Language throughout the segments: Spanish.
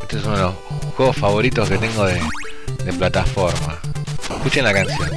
Este es uno de los juegos favoritos que tengo de plataforma. Escuchen la canción.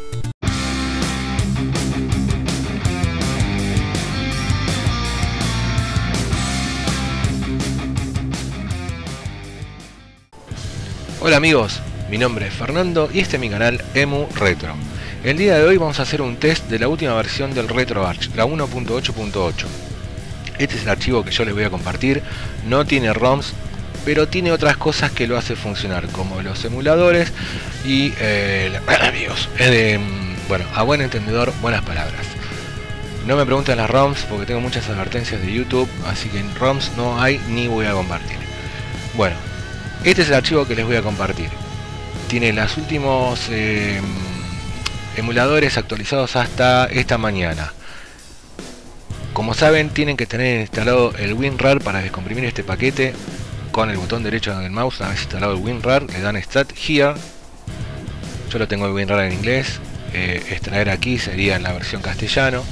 Hola amigos, mi nombre es Fernando y este es mi canal Emu Retro. El día de hoy vamos a hacer un test de la última versión del RetroArch, la 1.8.8. Este es el archivo que yo les voy a compartir. No tiene ROMs, pero tiene otras cosas que lo hace funcionar, como los emuladores y amigos, bueno, a buen entendedor, buenas palabras. No me pregunten las ROMs porque tengo muchas advertencias de YouTube, así que en ROMs no hay ni voy a compartir. Bueno, este es el archivo que les voy a compartir. Tiene los últimos emuladores actualizados hasta esta mañana. Como saben, tienen que tener instalado el WinRAR para descomprimir este paquete con el botón derecho del mouse. Una vez instalado el WinRAR, le dan Start Here. Yo lo tengo el WinRAR en inglés. Extraer aquí sería en la versión castellano.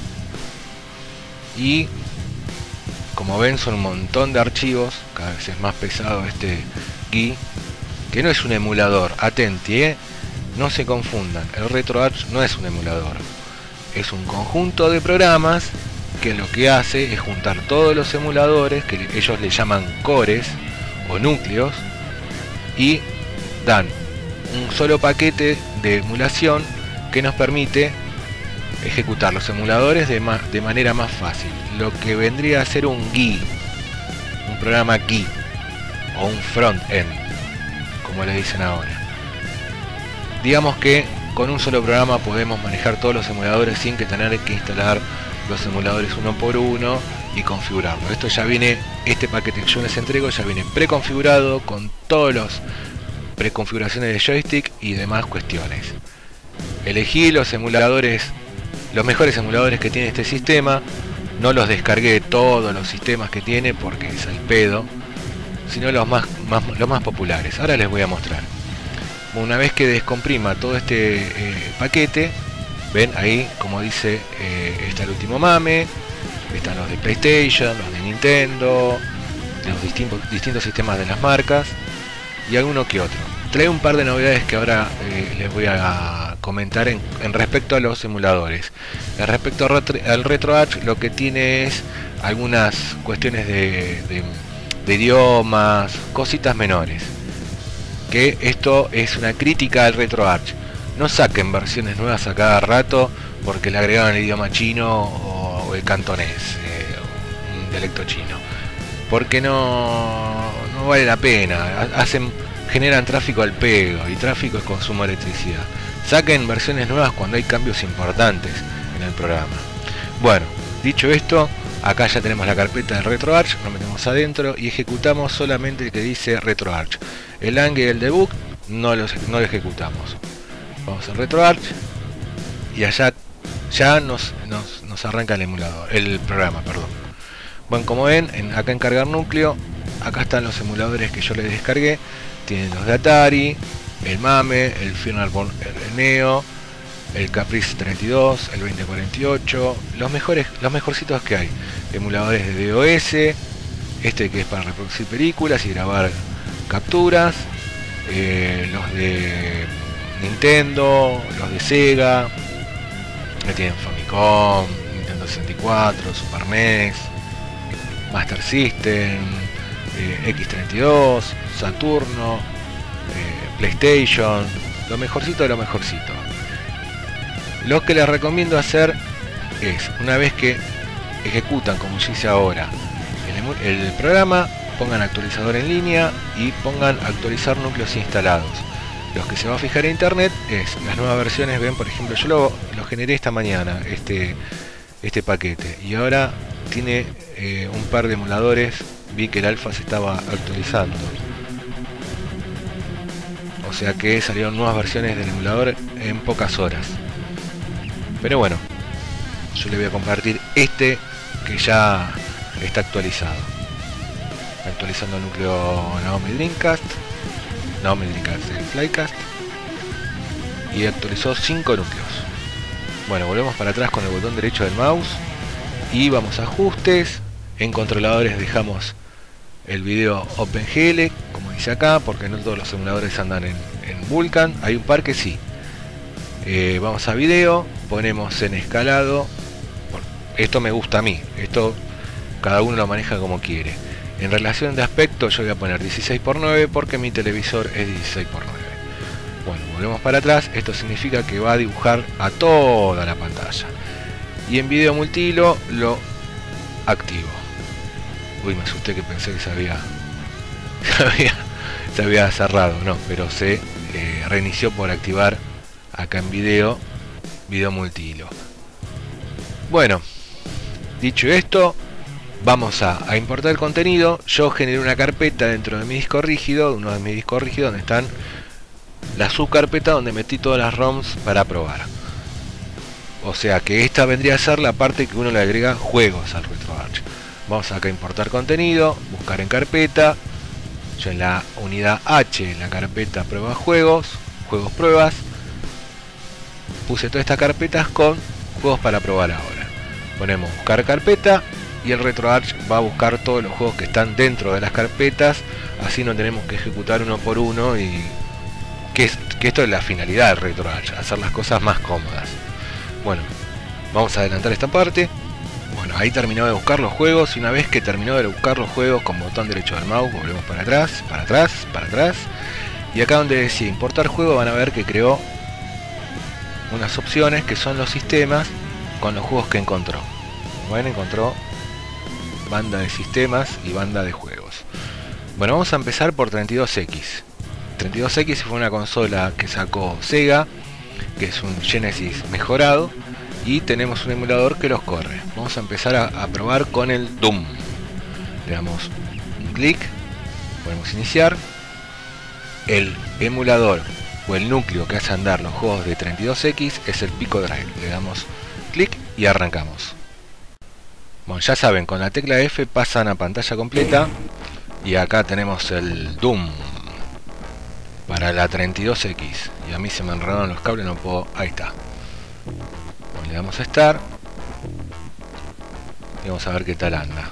Y como ven, son un montón de archivos. Cada vez es más pesado este GUI, que no es un emulador. Atenti, no se confundan. El RetroArch no es un emulador. Es un conjunto de programas que lo que hace es juntar todos los emuladores, que ellos le llaman cores o núcleos, y dan un solo paquete de emulación que nos permite ejecutar los emuladores de manera más fácil. Lo que vendría a ser un GUI, un programa GUI o un front-end, como le dicen ahora. Digamos que con un solo programa podemos manejar todos los emuladores sin que tener que instalar los emuladores uno por uno y configurarlo. Esto ya viene, este paquete que yo les entrego ya viene preconfigurado con todos los preconfiguraciones de joystick y demás cuestiones. Elegí los emuladores, los mejores emuladores que tiene este sistema. No los descargué todos los sistemas que tiene porque es al pedo, sino los más populares. Ahora les voy a mostrar. Una vez que descomprima todo este paquete, ven ahí, como dice, está el último mame, están los de PlayStation, los de Nintendo, los distintos sistemas de las marcas y alguno que otro. Trae un par de novedades que ahora les voy a comentar en respecto a los emuladores. Respecto al RetroArch, lo que tiene es algunas cuestiones de idiomas, cositas menores. Que esto es una crítica al RetroArch. No saquen versiones nuevas a cada rato porque le agregaron el idioma chino o el cantonés, un dialecto chino, porque no vale la pena. Generan tráfico al pedo, y tráfico es consumo de electricidad. Saquen versiones nuevas cuando hay cambios importantes en el programa. Bueno, dicho esto, acá ya tenemos la carpeta del RetroArch, lo metemos adentro y ejecutamos solamente el que dice RetroArch. El ANG y el debug no lo ejecutamos. Vamos al RetroArch y allá ya nos arranca el emulador, el programa, perdón. Bueno, como ven, acá en cargar núcleo, acá están los emuladores que yo les descargué. Tienen los de Atari, el MAME, el Final Born, el Neo, el Caprice 32, el 2048, los mejorcitos que hay. Emuladores de DOS, este que es para reproducir películas y grabar capturas, los de Nintendo, los de Sega, que tienen Famicom, Nintendo 64, Super NES, Master System, X32, Saturno, PlayStation, lo mejorcito de lo mejorcito. Lo que les recomiendo hacer es, una vez que ejecutan, como yo hice ahora, el programa, pongan actualizador en línea y pongan actualizar núcleos instalados. Los que se va a fijar en internet es las nuevas versiones. Ven, por ejemplo, yo lo generé esta mañana, este paquete, y ahora tiene un par de emuladores. Vi que el alfa se estaba actualizando, o sea que salieron nuevas versiones del emulador en pocas horas. Pero bueno, yo le voy a compartir este que ya está actualizado. Actualizando el núcleo Naomi Dreamcast, el Flycast, y actualizó 5 núcleos. Bueno, volvemos para atrás con el botón derecho del mouse y vamos a ajustes. En controladores dejamos el video OpenGL, como dice acá, porque no todos los emuladores andan en Vulkan. Hay un par que sí. Vamos a video, ponemos en escalado. Esto me gusta a mí, esto cada uno lo maneja como quiere. En relación de aspecto yo voy a poner 16:9 porque mi televisor es 16:9. Bueno, volvemos para atrás. Esto significa que va a dibujar a toda la pantalla. Y en video multihilo lo activo. Uy, me asusté, que pensé que se había cerrado. No, pero se reinició por activar acá en video multihilo. Bueno, dicho esto, vamos a importar el contenido. Yo generé una carpeta dentro de mi disco rígido, uno de mis discos rígidos, donde están la subcarpeta donde metí todas las ROMs para probar. O sea que esta vendría a ser la parte que uno le agrega juegos al RetroArch. Vamos acá a importar contenido, buscar en carpeta. Yo en la unidad H, en la carpeta pruebas juegos pruebas, puse todas estas carpetas con juegos para probar ahora. Ponemos buscar carpeta y el RetroArch va a buscar todos los juegos que están dentro de las carpetas. Así no tenemos que ejecutar uno por uno, y que esto es la finalidad del RetroArch, hacer las cosas más cómodas. Bueno, vamos a adelantar esta parte. Bueno, ahí terminó de buscar los juegos, y una vez que terminó de buscar los juegos con botón derecho del mouse, volvemos para atrás, para atrás, para atrás. Y acá donde decía importar juego, van a ver que creó unas opciones que son los sistemas con los juegos que encontró. Bueno, encontró banda de sistemas y banda de juegos. Bueno, vamos a empezar por 32X. 32X fue una consola que sacó Sega, que es un Genesis mejorado, y tenemos un emulador que los corre. Vamos a empezar a probar con el Doom. Le damos un clic, podemos iniciar. El emulador o el núcleo que hace andar los juegos de 32X es el Pico Drive. Le damos clic y arrancamos. Bueno, ya saben, con la tecla F pasan a pantalla completa, y acá tenemos el Doom para la 32X. Y a mí se me enredaron los cables, no puedo... Ahí está. Bueno, le damos a Start y vamos a ver qué tal anda.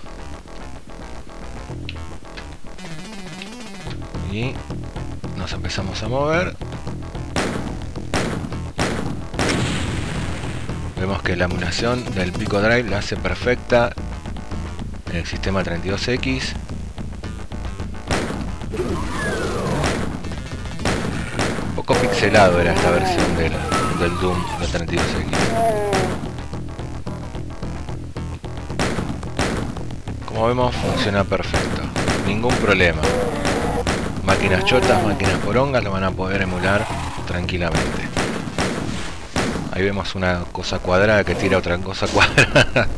Y nos empezamos a mover. Vemos que la emulación del Pico Drive la hace perfecta en el sistema 32X. Un poco pixelado era esta versión del Doom de 32X. Como vemos, funciona perfecto, ningún problema. Máquinas chotas, máquinas porongas lo van a poder emular tranquilamente. Ahí vemos una cosa cuadrada que tira otra cosa cuadrada.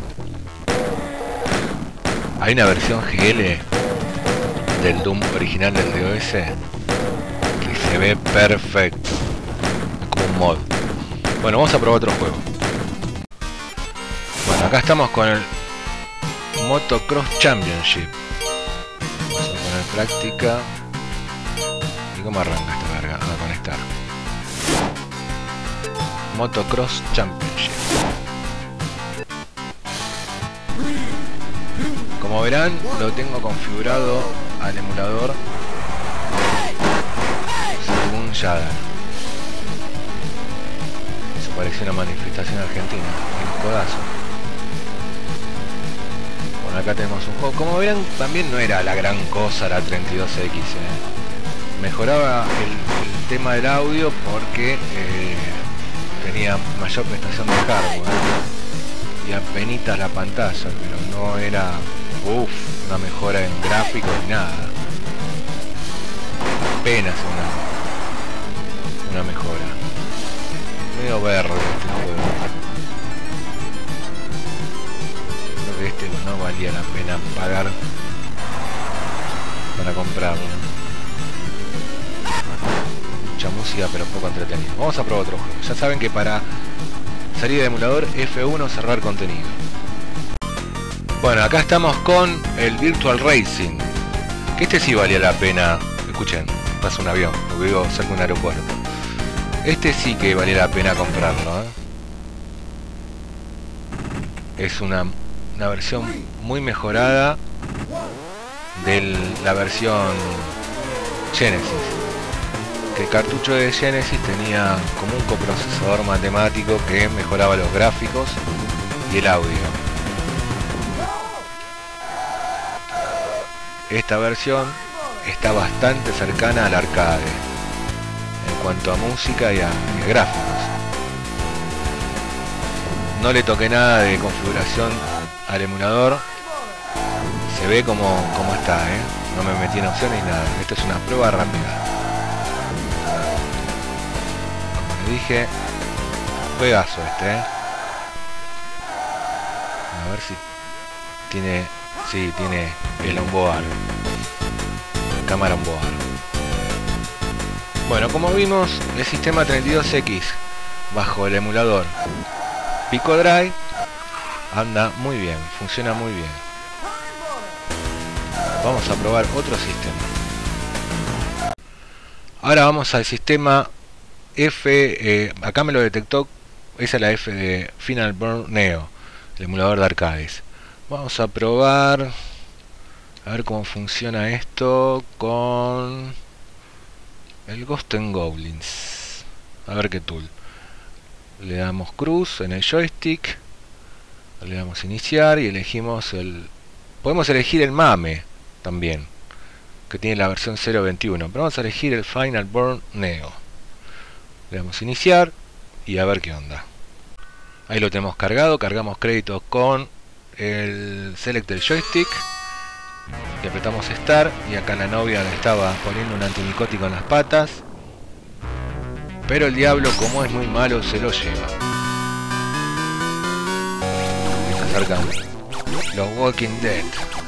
Hay una versión GL del Doom original del DOS que se ve perfecto, como un mod. Bueno, vamos a probar otro juego. Bueno, acá estamos con el Motocross Championship. Vamos a poner práctica. ¿Y cómo arranca esta verga? A conectar. Motocross Championship. Como verán, lo tengo configurado al emulador según Jada. Eso pareció una manifestación argentina, el codazo. Bueno, acá tenemos un juego. Como verán, también no era la gran cosa la 32X. Mejoraba el tema del audio porque tenía mayor prestación de hardware y apenitas la pantalla, pero no era una mejora en gráficos ni nada. Apenas una mejora. Medio verde este juego. Creo que este no valía la pena pagar para comprarlo. Mucha música pero poco entretenido. Vamos a probar otro juego. Ya saben que para salir de emulador F1 cerrar contenido. Bueno, acá estamos con el Virtual Racing, que este sí valía la pena. Escuchen, pasa un avión, porque vivo cerca de un aeropuerto. Este sí que valía la pena comprarlo, Es una versión muy mejorada de la versión Genesis. Que el cartucho de Genesis tenía como un coprocesador matemático que mejoraba los gráficos y el audio. Esta versión está bastante cercana al arcade en cuanto a música y a gráficos. No le toqué nada de configuración al emulador. Se ve como está, no me metí en opciones ni nada. Esto es una prueba rápida. Como les dije, juegazo este, A ver si tiene... Sí, tiene el onboard, cámara onboard. Bueno, como vimos, el sistema 32X bajo el emulador Pico Drive anda muy bien, funciona muy bien. Vamos a probar otro sistema. Ahora vamos al sistema F, acá me lo detectó, esa es la F de Final Burn Neo, el emulador de arcades. Vamos a probar a ver cómo funciona esto con el Ghosts 'n Goblins. A ver qué tool. Le damos cruz en el joystick, le damos iniciar y elegimos el... Podemos elegir el MAME también, que tiene la versión 0.21, pero vamos a elegir el Final Burn Neo. Le damos iniciar y a ver qué onda. Ahí lo tenemos cargado, cargamos créditos con el select del joystick y apretamos start, y acá la novia le estaba poniendo un antimicótico en las patas, pero el diablo, como es muy malo, se lo lleva. Y se acercan los Walking Dead.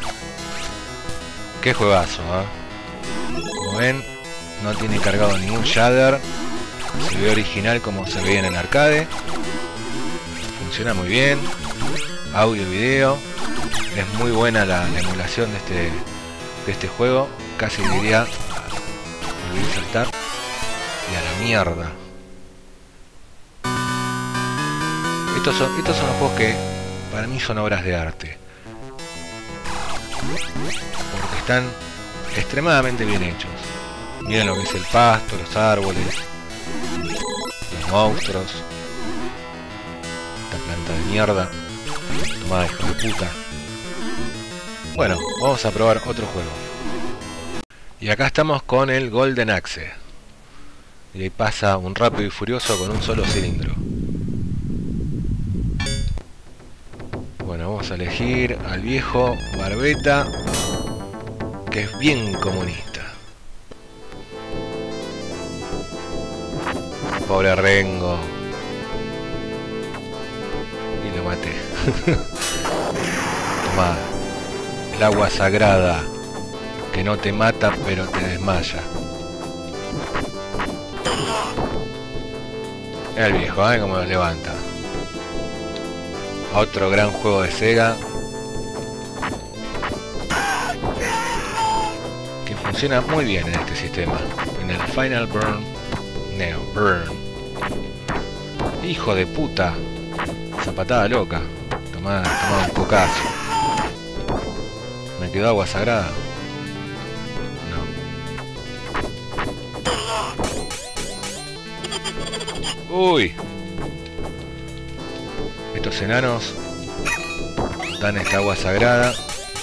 Qué juegazo, Como ven, no tiene cargado ningún shader, se ve original como se veía en el arcade, funciona muy bien. Audio y video, es muy buena la emulación de este juego, casi diría volver a saltar y a la mierda. Estos son los juegos que para mí son obras de arte, porque están extremadamente bien hechos. Miren lo que es el pasto, los árboles, los monstruos, esta planta de mierda. Tomá, hijo de puta. Bueno, vamos a probar otro juego. Y acá estamos con el Golden Axe. Y ahí pasa un Rápido y Furioso con un solo cilindro. Bueno, vamos a elegir al viejo Barbeta, que es bien comunista. Pobre Rengo. Y lo maté. Toma, el agua sagrada que no te mata pero te desmaya. Mira el viejo, cómo lo levanta. Otro gran juego de Sega que funciona muy bien en este sistema, en el Final Burn Neo. Hijo de puta, esa patada loca. Tomá un cocazo. ¿Me quedó agua sagrada? No. Uy. Estos enanos dan esta agua sagrada.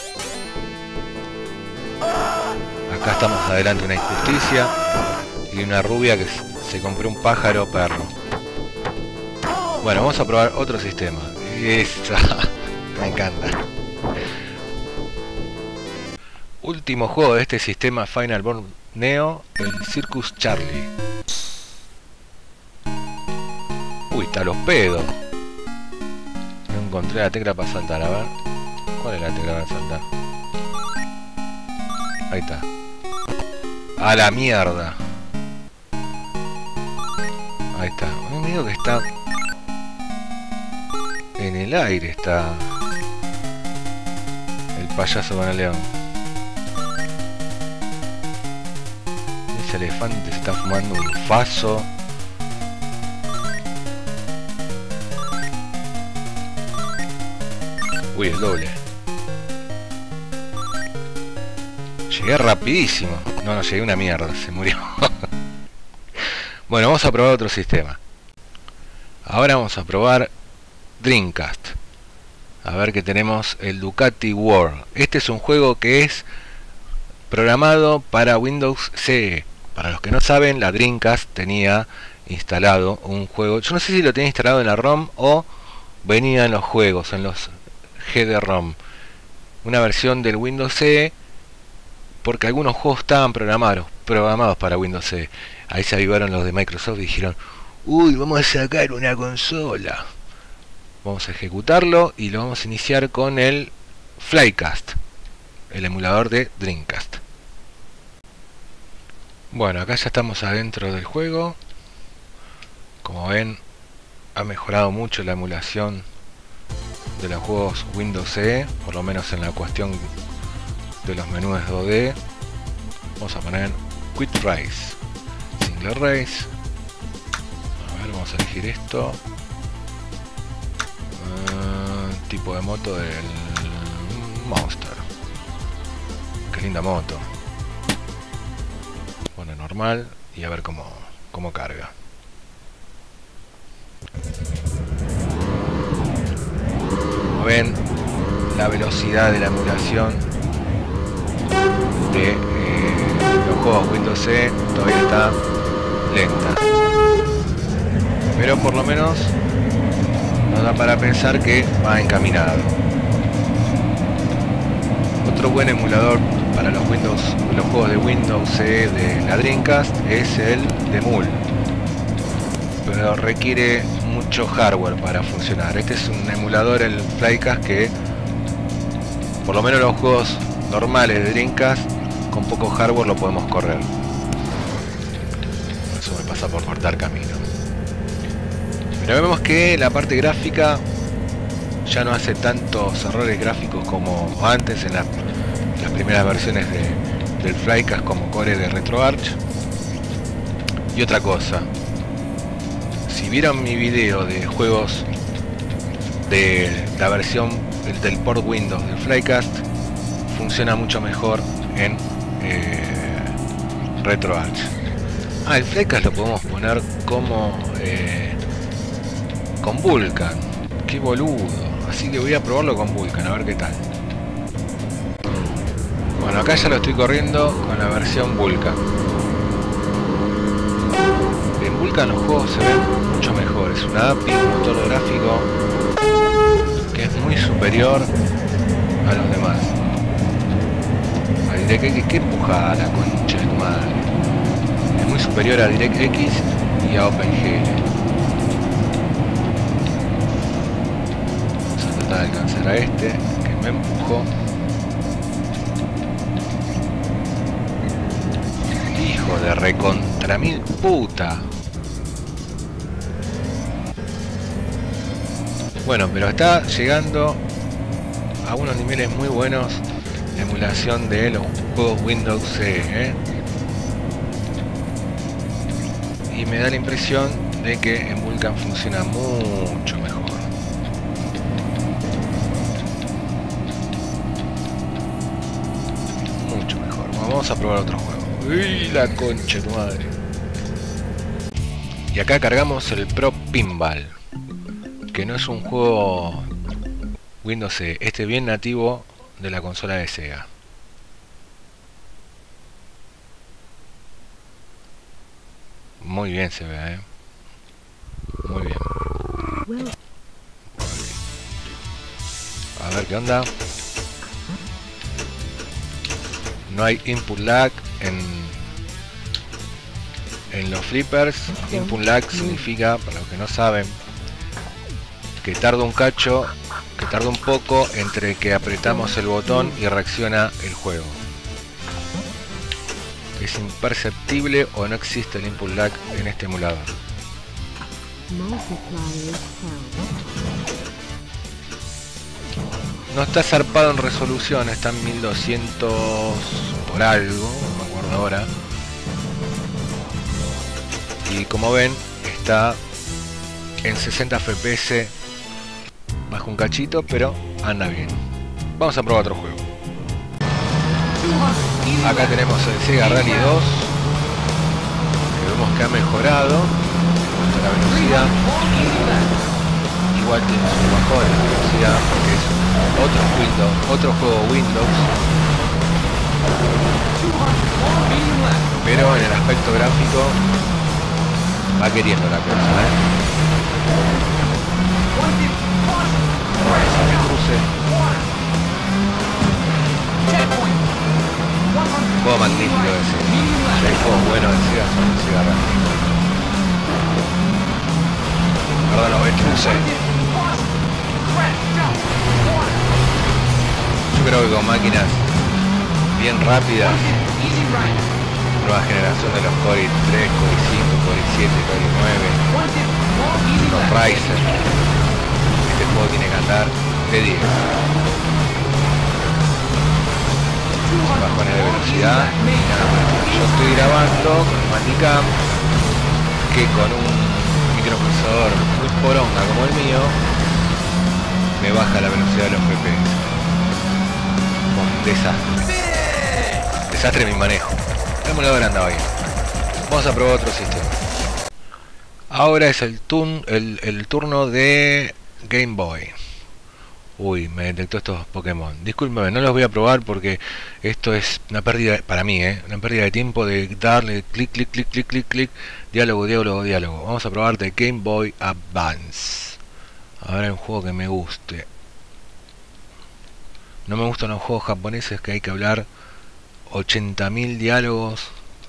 Acá estamos adelante una injusticia y una rubia que se compró un pájaro perro. Bueno, vamos a probar otro sistema. Esa, me encanta. Último juego de este sistema Final Burn Neo, el Circus Charlie. Uy, está a los pedos. No encontré la tecla para saltar, a ver. ¿Cuál es la tecla para saltar? Ahí está. A la mierda. Ahí está. Me digo que está en el aire, está el payaso con el león. Ese elefante se está fumando un faso. Uy, el doble. Es rapidísimo. No llegué una mierda, se murió. Bueno, vamos a probar otro sistema. Ahora vamos a probar Dreamcast. A ver que tenemos el Ducati World. Este es un juego que es programado para Windows CE. Para los que no saben, la Dreamcast tenía instalado un juego. Yo no sé si lo tenía instalado en la ROM o venía en los juegos, en los GD-ROM. Una versión del Windows CE, porque algunos juegos estaban programados para Windows CE. Ahí se avivaron los de Microsoft y dijeron: uy, vamos a sacar una consola. Vamos a ejecutarlo y lo vamos a iniciar con el Flycast, el emulador de Dreamcast. Bueno, acá ya estamos adentro del juego. Como ven, ha mejorado mucho la emulación de los juegos Windows CE, por lo menos en la cuestión de los menús 2D. Vamos a poner Quick Race, Single Race. A ver, vamos a elegir esto. Tipo de moto del Monster. Qué linda moto. Bueno, normal y a ver cómo carga. Como ven, la velocidad de la emulación de los juegos Windows CE todavía está lenta, pero por lo menos nos da para pensar que va encaminado. Otro buen emulador para los juegos de Windows CE de la Dreamcast es el Demul, pero requiere mucho hardware para funcionar. Este es un emulador, el Flycast, que por lo menos los juegos normales de Dreamcast con poco hardware lo podemos correr. Eso me pasa por cortar camino. Pero vemos que la parte gráfica ya no hace tantos errores gráficos como antes en las primeras versiones del Flycast, como Core de RetroArch. Y otra cosa, si vieron mi video de juegos de la versión del port Windows del Flycast, funciona mucho mejor en RetroArch. El Flycast lo podemos poner como con Vulkan. Qué boludo. Así que voy a probarlo con Vulkan, a ver qué tal. Bueno, acá ya lo estoy corriendo con la versión Vulkan. En Vulkan los juegos se ven mucho mejores. Una API, un motor gráfico que es muy superior a los demás. A DirectX, que empujada la concha de tu madre. Es muy superior a DirectX y a OpenGL. Vamos a tratar de alcanzar a este que me empujó. Hijo de recontra mil puta. Bueno, pero está llegando a unos niveles muy buenos de emulación de los juegos Windows CE, y me da la impresión de que en Vulkan funciona mucho mejor. Mucho mejor. Bueno, vamos a probar otro juego. ¡Uy, la concha de tu madre! Y acá cargamos el Pro Pinball, que no es un juego Windows CE, este bien nativo de la consola de Sega. Muy bien se ve, muy bien. A ver qué onda. No hay input lag en los flippers. Input lag significa, para los que no saben, que tarda un cacho, que tarda un poco entre que apretamos el botón y reacciona el juego. Es imperceptible o no existe el input lag en este emulador. No está zarpado en resolución, está en 1200 por algo, no me acuerdo ahora. Y como ven, está en 60 FPS, bajo un cachito, pero anda bien. Vamos a probar otro juego. Acá tenemos el Sega Rally 2, que vemos que ha mejorado la velocidad. Igual tiene su bajón en la velocidad porque es otro juego Windows, pero en el aspecto gráfico va queriendo la cosa, cruce. Juego magnífico ese. Hay juegos buenos de Sega, son de Sega Rally. Perdón, no, el cruce. Yo creo que con máquinas bien rápidas, nueva generación de los Core i3, Core i5, Core i7, Core i9, los Ryzen, este juego tiene que andar de 10. Bajones de velocidad, yo estoy grabando con un Maticam que con un microprocesador muy poronga como el mío me baja la velocidad de los FPS. Un desastre mi manejo. El emulador andaba bien. Vamos a probar otro sistema. Ahora es el turno de Game Boy. Uy, me detectó estos Pokémon. Discúlpeme, no los voy a probar porque esto es una pérdida, para mí, una pérdida de tiempo de darle clic, clic, clic, clic, clic, clic, diálogo, diálogo, diálogo. Vamos a probar de Game Boy Advance. Ahora un juego que me guste. No me gustan los juegos japoneses que hay que hablar 80.000 diálogos.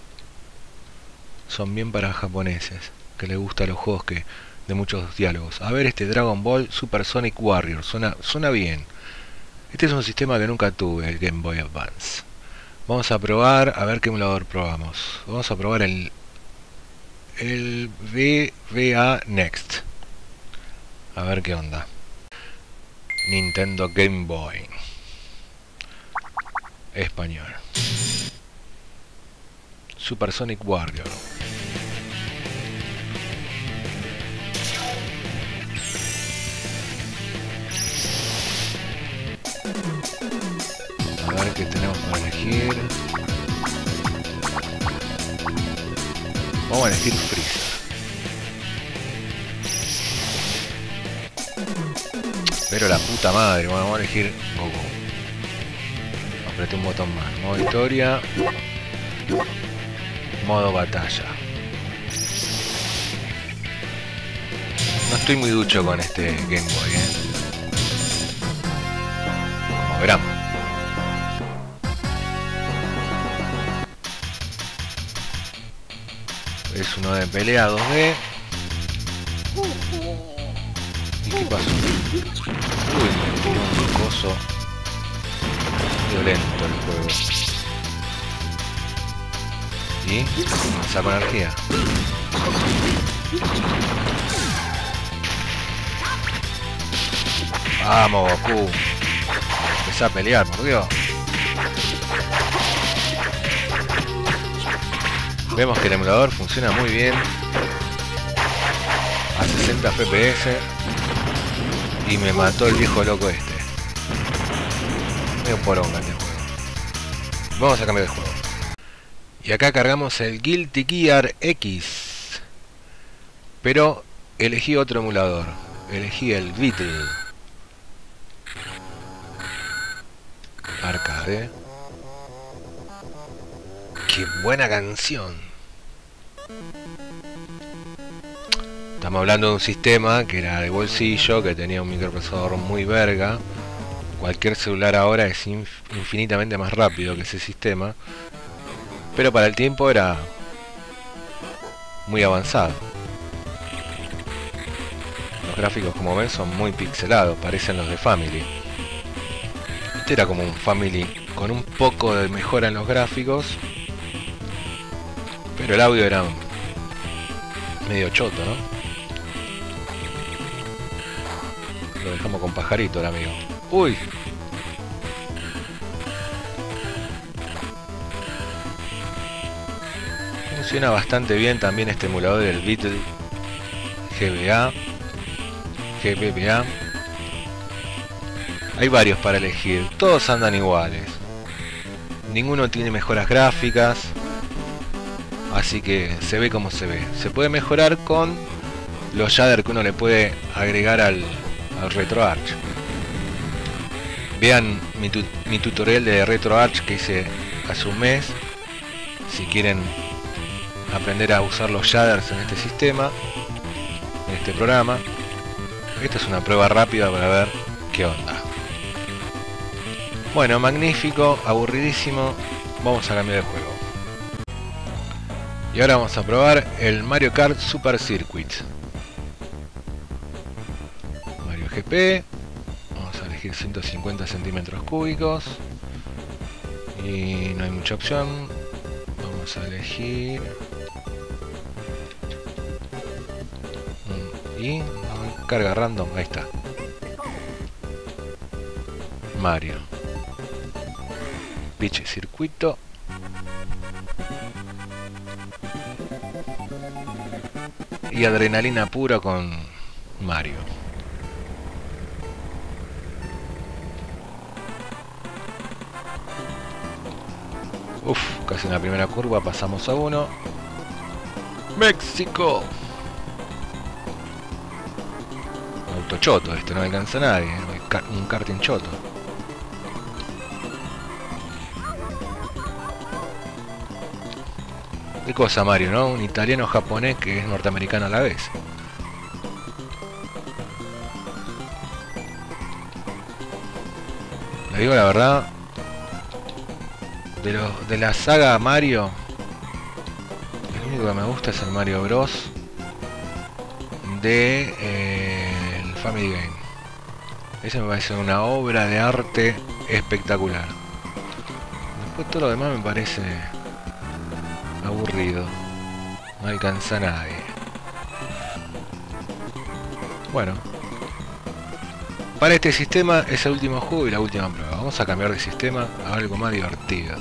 Son bien para japoneses, que les gustan los juegos que de muchos diálogos. A ver, este Dragon Ball Super Sonic Warrior, suena bien. Este es un sistema que nunca tuve, el Game Boy Advance. Vamos a probar, a ver qué emulador probamos. Vamos a probar el VBA Next. A ver qué onda. Nintendo Game Boy. Español. Super Sonic Warrior. A ver qué tenemos para elegir. Vamos a elegir Freezer. Pero la puta madre, bueno, vamos a elegir Goku. Apreté un botón más. Modo historia. Modo batalla. No estoy muy ducho con este Game Boy, como verán. Es uno de pelea 2D. ¿Y qué pasó? Uy, me tiró un coso violento el juego. Y saco energía. Vamos, Goku. Empezá a pelear, por Dios. Vemos que el emulador funciona muy bien a 60 FPS y me mató el viejo loco este. Medio poronga este juego. Vamos a cambiar de juego. Y acá cargamos el Guilty Gear X, pero elegí otro emulador. Elegí el Beatle Arcade. ¡Qué buena canción! Estamos hablando de un sistema que era de bolsillo, que tenía un microprocesador muy verga. Cualquier celular ahora es infinitamente más rápido que ese sistema, pero para el tiempo era muy avanzado. Los gráficos, como ven, son muy pixelados, parecen los de Family. Este era como un Family con un poco de mejora en los gráficos, pero el audio era medio choto, ¿no? Lo dejamos con pajarito el amigo. ¡Uy! Funciona bastante bien también este emulador del Beatle GBA. Hay varios para elegir, todos andan iguales. Ninguno tiene mejoras gráficas, así que se ve como se ve. Se puede mejorar con los shaders que uno le puede agregar al RetroArch. Vean mi tutorial de RetroArch que hice hace un mes, si quieren aprender a usar los shaders en este sistema, en este programa. Esta es una prueba rápida para ver qué onda. Bueno, magnífico, aburridísimo. Vamos a cambiar de juego. Y ahora vamos a probar el Mario Kart Super Circuit. Mario GP. Vamos a elegir 150 centímetros cúbicos. Y no hay mucha opción. Vamos a elegir... Y carga random, ahí está. Mario. Pitch circuito. Y adrenalina pura con Mario. Uf, casi en la primera curva pasamos a uno. México. Un auto choto, este no alcanza a nadie, un karting choto. Qué cosa Mario, ¿no? Un italiano japonés que es norteamericano a la vez. Le digo la verdad, de la saga Mario, el único que me gusta es el Mario Bros. El Family Game. Ese me parece una obra de arte espectacular. Después todo lo demás me parece aburrido, no alcanza a nadie. Bueno, para este sistema es el último juego y la última prueba. Vamos a cambiar de sistema a algo más divertido.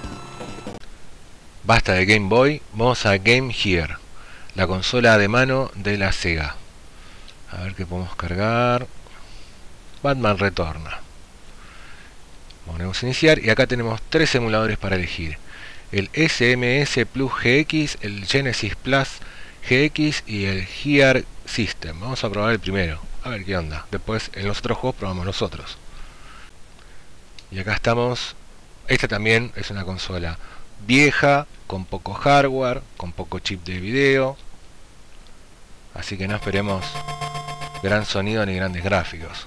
Basta de Game Boy, vamos a Game Gear, la consola de mano de la Sega. A ver qué podemos cargar. Batman Retorna. Ponemos iniciar y acá tenemos 3 emuladores para elegir: el SMS Plus GX, el Genesis Plus GX y el Gear System. Vamos a probar el primero, a ver qué onda. Después en los otros juegos probamos los otros. Y acá estamos. Esta también es una consola vieja, con poco hardware, con poco chip de video, así que no esperemos gran sonido ni grandes gráficos.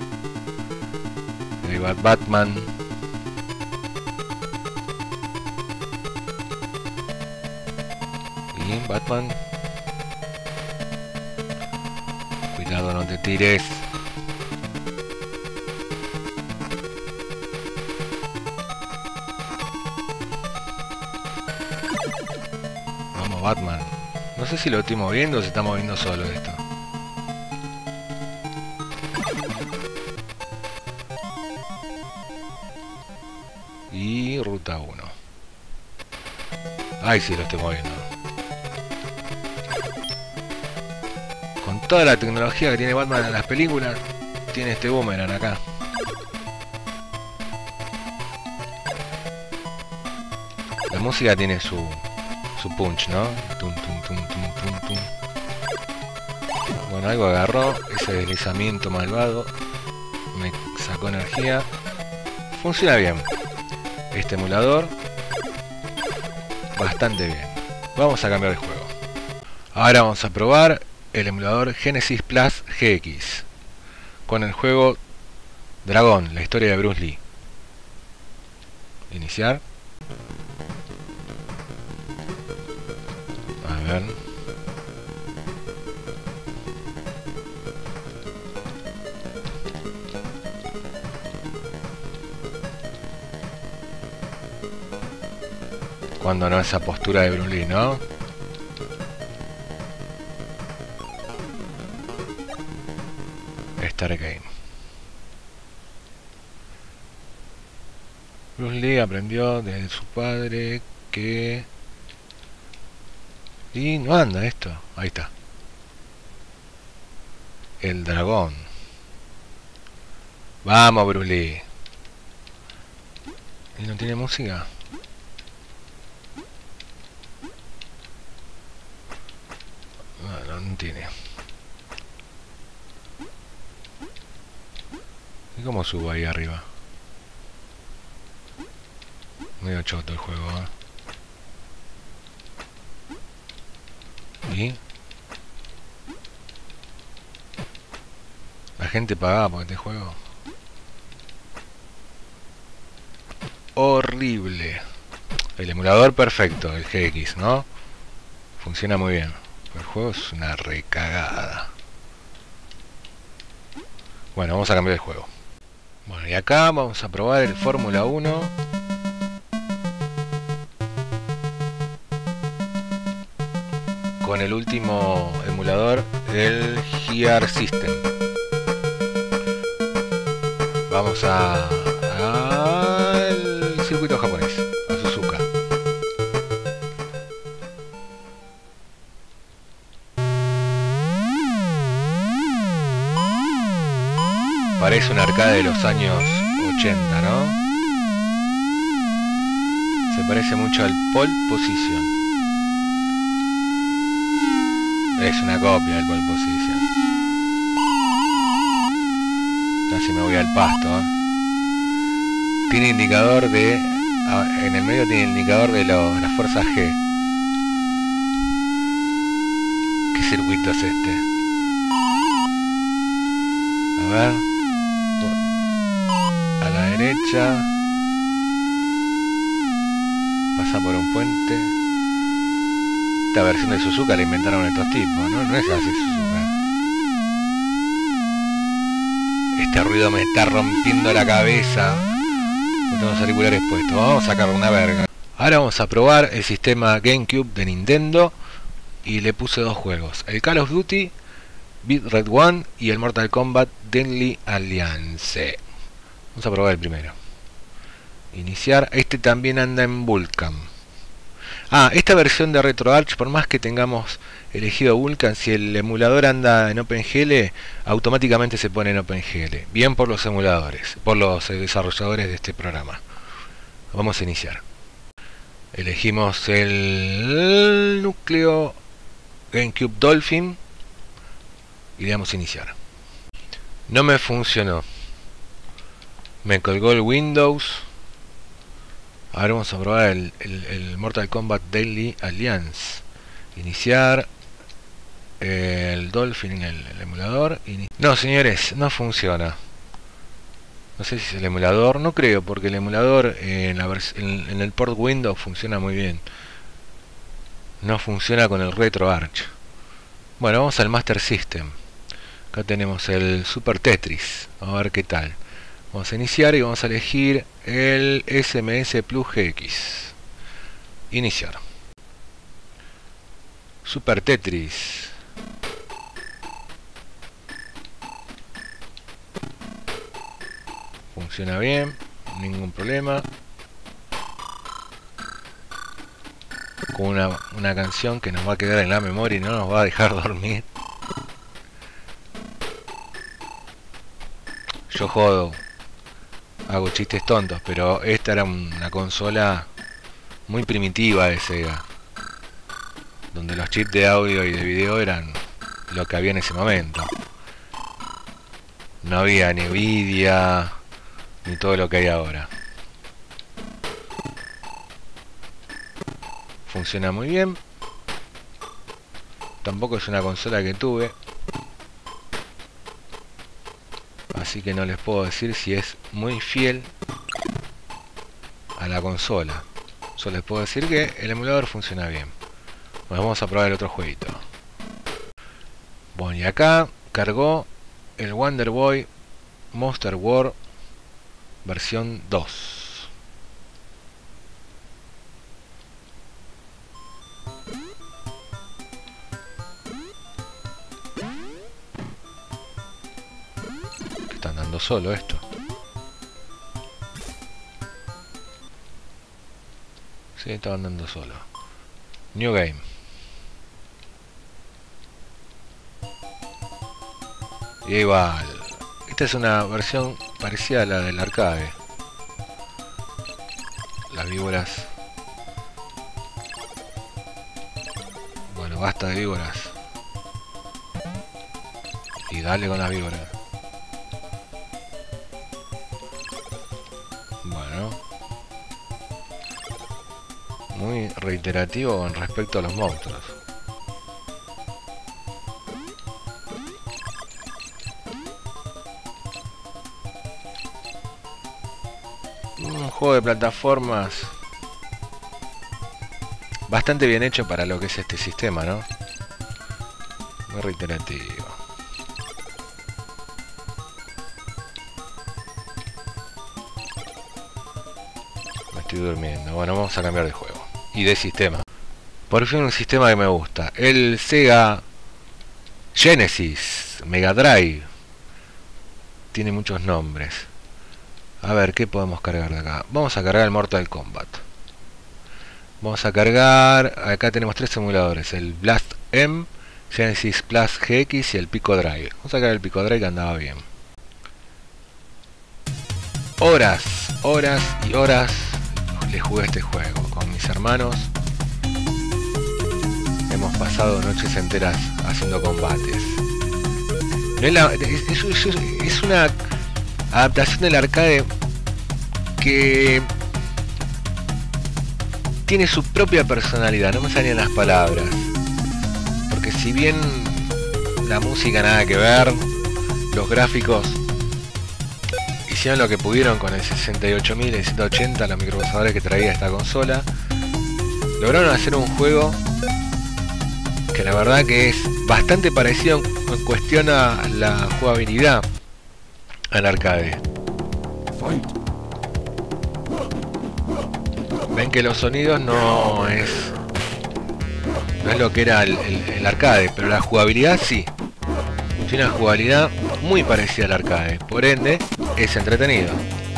Ahí va Batman. Y Batman, cuidado, no te tires. Vamos Batman. No sé si lo estoy moviendo o se está moviendo solo esto. Y ruta 1. Ay, sí lo estoy moviendo. Con toda la tecnología que tiene Batman en las películas, tiene este boomerang acá. La música tiene su punch, ¿no? Tum, tum, tum, tum, tum, tum. Bueno, algo agarró, ese deslizamiento malvado me sacó energía. Funciona bien este emulador, bastante bien. Vamos a cambiar de juego. Ahora vamos a probar el emulador Genesis Plus GX con el juego Dragón, la historia de Bruce Lee. Iniciar. A ver. Cuando no, esa postura de Bruce Lee, ¿no? Star Game. Bruce Lee aprendió de su padre que... Y no anda esto. Ahí está. El dragón. Vamos, Bruce Lee. ¿Y no tiene música? no tiene. ¿Y cómo subo ahí arriba? Medio choto el juego, ¿eh? ¿Y? La gente pagaba por este juego. Horrible. El emulador perfecto, el GX, ¿no? Funciona muy bien. Pero el juego es una recagada. Bueno, vamos a cambiar el juego. Bueno, y acá vamos a probar el Fórmula 1. Con el último emulador, el Gear System. Vamos al circuito japonés, a Suzuka. Parece un arcade de los años 80, ¿no? Se parece mucho al Pole Position. Es una copia del Pole Position. Casi me voy al pasto, ¿eh? Tiene indicador de... en el medio tiene indicador de la fuerza G. ¿Qué circuito es este? A ver. A la derecha. Pasa por un puente. Esta versión de Suzuka la inventaron estos tipos, ¿no? No es así Suzuka. Este ruido me está rompiendo la cabeza. No tengo los auriculares puestos. Vamos a sacar una verga. Ahora vamos a probar el sistema GameCube de Nintendo. Y le puse dos juegos. El Call of Duty Beat Red One y el Mortal Kombat Deadly Alliance. Vamos a probar el primero. Iniciar. Este también anda en Vulkan. Esta versión de RetroArch, por más que tengamos elegido Vulkan, si el emulador anda en OpenGL, automáticamente se pone en OpenGL. Bien por los emuladores, por los desarrolladores de este programa. Vamos a iniciar. Elegimos el núcleo GameCube Dolphin y le damos a iniciar. No me funcionó. Me colgó el Windows. Ahora vamos a probar el Mortal Kombat Deadly Alliance. Iniciar el Dolphin en el emulador. No, señores, no funciona. No sé si es el emulador, no creo, porque el emulador en el port Windows funciona muy bien. No funciona con el RetroArch. Bueno, vamos al Master System. Acá tenemos el Super Tetris. Vamos a ver qué tal. Vamos a iniciar y vamos a elegir el SMS Plus GX. Iniciar. Super Tetris. Funciona bien, ningún problema. Con una canción que nos va a quedar en la memoria y no nos va a dejar dormir. Yo jodo, hago chistes tontos, pero esta era una consola muy primitiva de Sega, donde los chips de audio y de video eran lo que había en ese momento. No había ni Nvidia ni todo lo que hay ahora. Funciona muy bien. Tampoco es una consola que tuve, así que no les puedo decir si es muy fiel a la consola. Solo les puedo decir que el emulador funciona bien. Bueno, vamos a probar el otro jueguito. Bueno, y acá cargó el Wonder Boy Monster World versión 2. Está andando solo esto. Sí, está andando solo. New Game. Y ahí va. Esta es una versión parecida a la del arcade. Las víboras. Bueno, basta de víboras. Y dale con la víbora. Bueno. Muy reiterativo con respecto a los monstruos. Un juego de plataformas bastante bien hecho para lo que es este sistema, ¿no? Muy reiterativo. Me estoy durmiendo. Bueno, vamos a cambiar de juego. Y de sistema. Por fin un sistema que me gusta. El Sega Genesis Mega Drive. Tiene muchos nombres. A ver, ¿qué podemos cargar de acá? Vamos a cargar el Mortal Kombat. Vamos a cargar... Acá tenemos 3 emuladores. El Blast M, Genesis Plus GX y el Pico Drive. Vamos a cargar el Pico Drive que andaba bien. Horas, horas y horas le jugué este juego. Con mis hermanos hemos pasado noches enteras haciendo combates. No es una adaptación del arcade que tiene su propia personalidad, no me salían las palabras, porque si bien la música nada que ver, los gráficos hicieron lo que pudieron con el 68.000 y el 180, los microprocesadores que traía esta consola, lograron hacer un juego que la verdad que es bastante parecido en cuestión a la jugabilidad al arcade. Ven que los sonidos no es lo que era el arcade, pero la jugabilidad sí. Tiene una jugabilidad muy parecida al arcade, por ende es entretenido.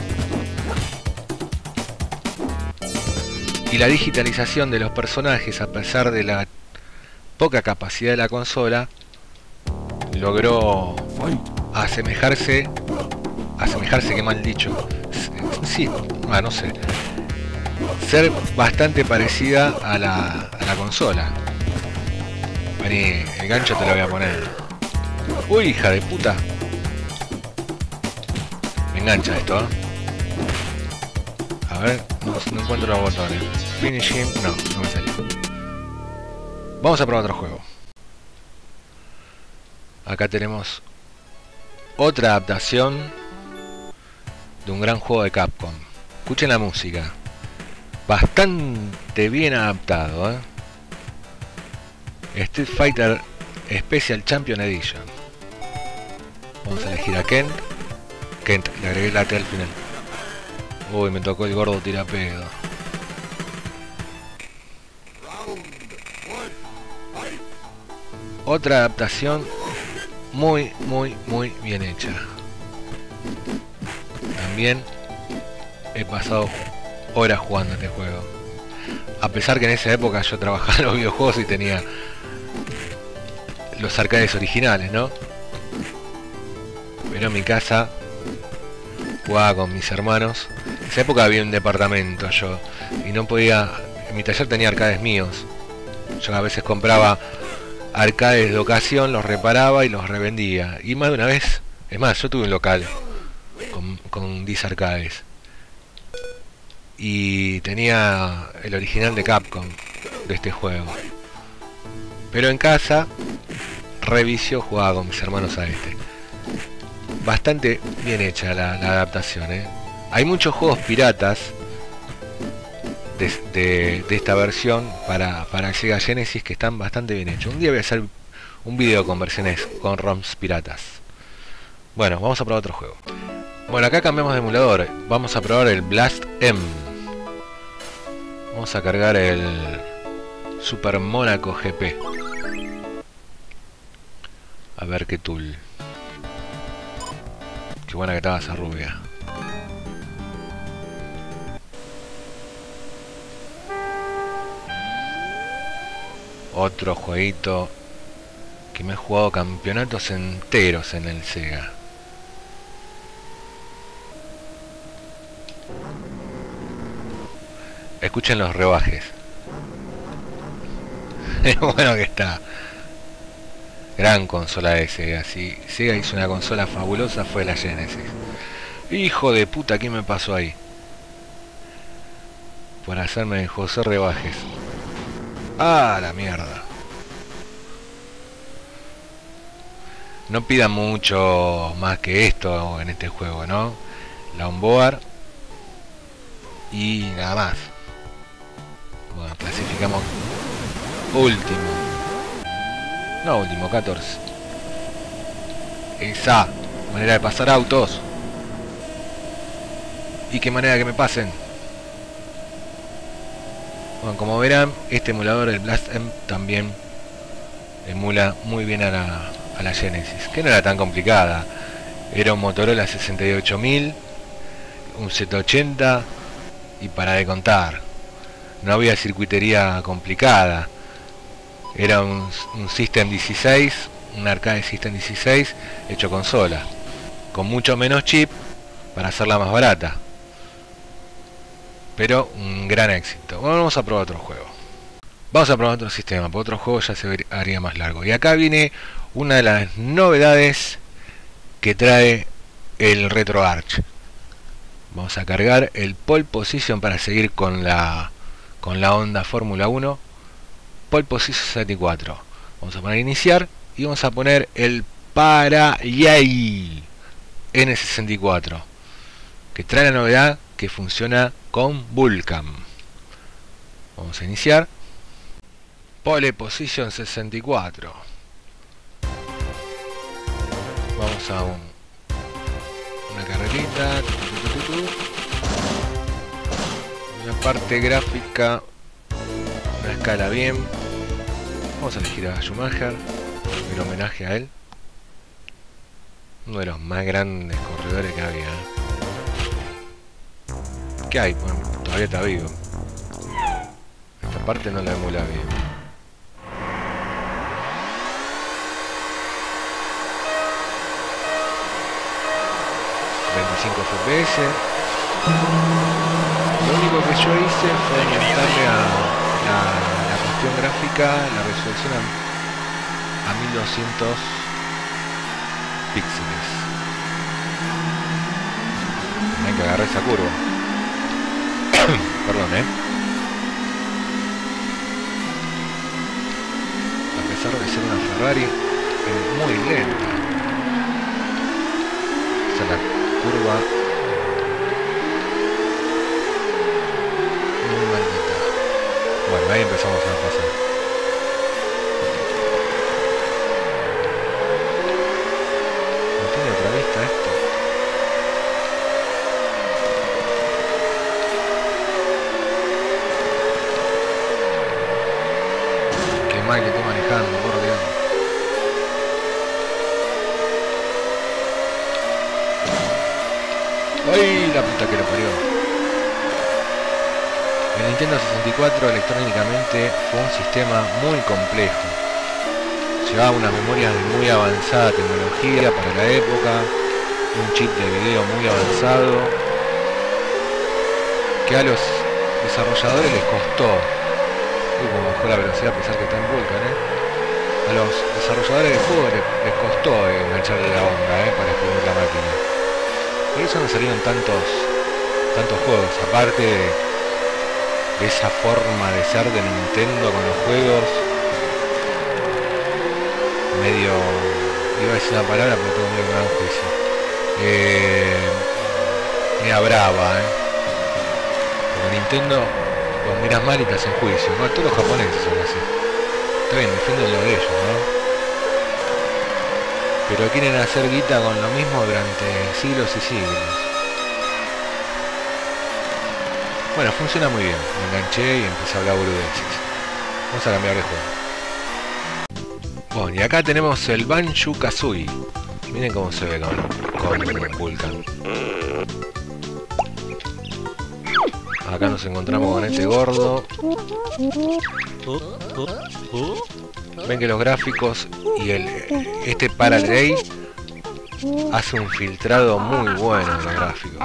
Y la digitalización de los personajes, a pesar de la poca capacidad de la consola, logró asemejarse, que mal dicho, sí, no sé, ser bastante parecida a la consola. Vení, el gancho te lo voy a poner. Uy, hija de puta. Me engancha esto, ¿eh? A ver, no encuentro los botones. Finish him, no me salió. Vamos a probar otro juego. Acá tenemos otra adaptación de un gran juego de Capcom. Escuchen la música. Bastante bien adaptado, ¿eh? Street Fighter Special Champion Edition. Vamos a elegir a Kent. Le agregué la T al final. Uy, me tocó el gordo tirapedo. Otra adaptación muy bien hecha. También he pasado horas jugando este juego. A pesar que en esa época yo trabajaba en los videojuegos y tenía los arcades originales, ¿no? Pero en mi casa jugaba con mis hermanos. En esa época había un departamento yo y no podía... En mi taller tenía arcades míos. Yo a veces compraba arcades de ocasión, los reparaba y los revendía. Y más de una vez, es más, yo tuve un local con 10 arcades. Y tenía el original de Capcom de este juego. Pero en casa, revisió, jugaba con mis hermanos a este. Bastante bien hecha la adaptación, ¿eh? Hay muchos juegos piratas de esta versión para el Sega Genesis que están bastante bien hechos. Un día voy a hacer un video con versiones con ROMs piratas. Bueno, vamos a probar otro juego. Bueno, acá cambiamos de emulador. Vamos a probar el Blast M. Vamos a cargar el Super Monaco GP. A ver qué tool. Qué buena que estaba esa rubia. Otro jueguito que me he jugado campeonatos enteros en el Sega. Escuchen los rebajes. Es bueno que está. Gran consola de Sega. Si Sega hizo una consola fabulosa fue la Genesis. Hijo de puta, ¿qué me pasó ahí? Por hacerme de José Rebajes. Ah, la mierda. No pida mucho más que esto en este juego, ¿no? La onboard y nada más. Bueno, clasificamos último. No, último, 14. Esa manera de pasar autos. ¿Y qué manera que me pasen? Bueno, como verán, este emulador, el Blast M, también emula muy bien a la Genesis, que no era tan complicada. Era un Motorola 68000, un Z80 y para de contar. No había circuitería complicada. Era un System 16, un arcade System 16 hecho consola, con mucho menos chip para hacerla más barata. Pero un gran éxito. Bueno, vamos a probar otro juego. Vamos a probar otro sistema, porque otro juego ya se haría más largo. Y acá viene una de las novedades que trae el RetroArch. Vamos a cargar el Pole Position para seguir con la onda Fórmula 1. Pole Position 64. Vamos a poner iniciar y vamos a poner el Parayay N64, que trae la novedad que funciona con Vulkan. Vamos a iniciar. Pole Position 64. Vamos a una carrerita. Una parte gráfica, una escala bien. Vamos a elegir a Schumacher en homenaje a él, uno de los más grandes corredores que había. ¿Qué hay? Bueno, todavía está vivo. Esta parte no la emula bien. FPS. Lo único que yo hice fue aumentarle a la cuestión gráfica, la resolución a 1200 píxeles. Hay que agarrar esa curva. Perdón, a pesar de ser una Ferrari, es muy lenta. O sea, la curva muy maldita. Bueno, ahí empezamos a pasar. ¿No tiene otra vista esto? Qué mal que estoy manejando, por Dios. ¡Ay, la puta que lo parió! El Nintendo 64 electrónicamente fue un sistema muy complejo. Llevaba unas memorias de muy avanzada tecnología para la época, un chip de video muy avanzado, que a los desarrolladores les costó, como bajó la velocidad a pesar que está en Vulkan, a los desarrolladores de juego les costó engancharle la onda para exprimir la máquina. Por eso no salieron tantos juegos, aparte de esa forma de ser de Nintendo con los juegos, medio, iba a decir una palabra pero tengo medio gran juicio, media brava, porque Nintendo los miras mal y te hacen juicio. Bueno, todos los japoneses son así, está bien, defienden lo de ellos, ¿no? Pero quieren hacer guita con lo mismo durante siglos y siglos. Bueno, funciona muy bien. Me enganché y empecé a hablar boludeces. Vamos a cambiar de juego. Bueno, y acá tenemos el Banjo-Kazooie. Miren cómo se ve con Vulkan. Acá nos encontramos con este gordo. Ven que los gráficos y este Parallel hace un filtrado muy bueno en los gráficos.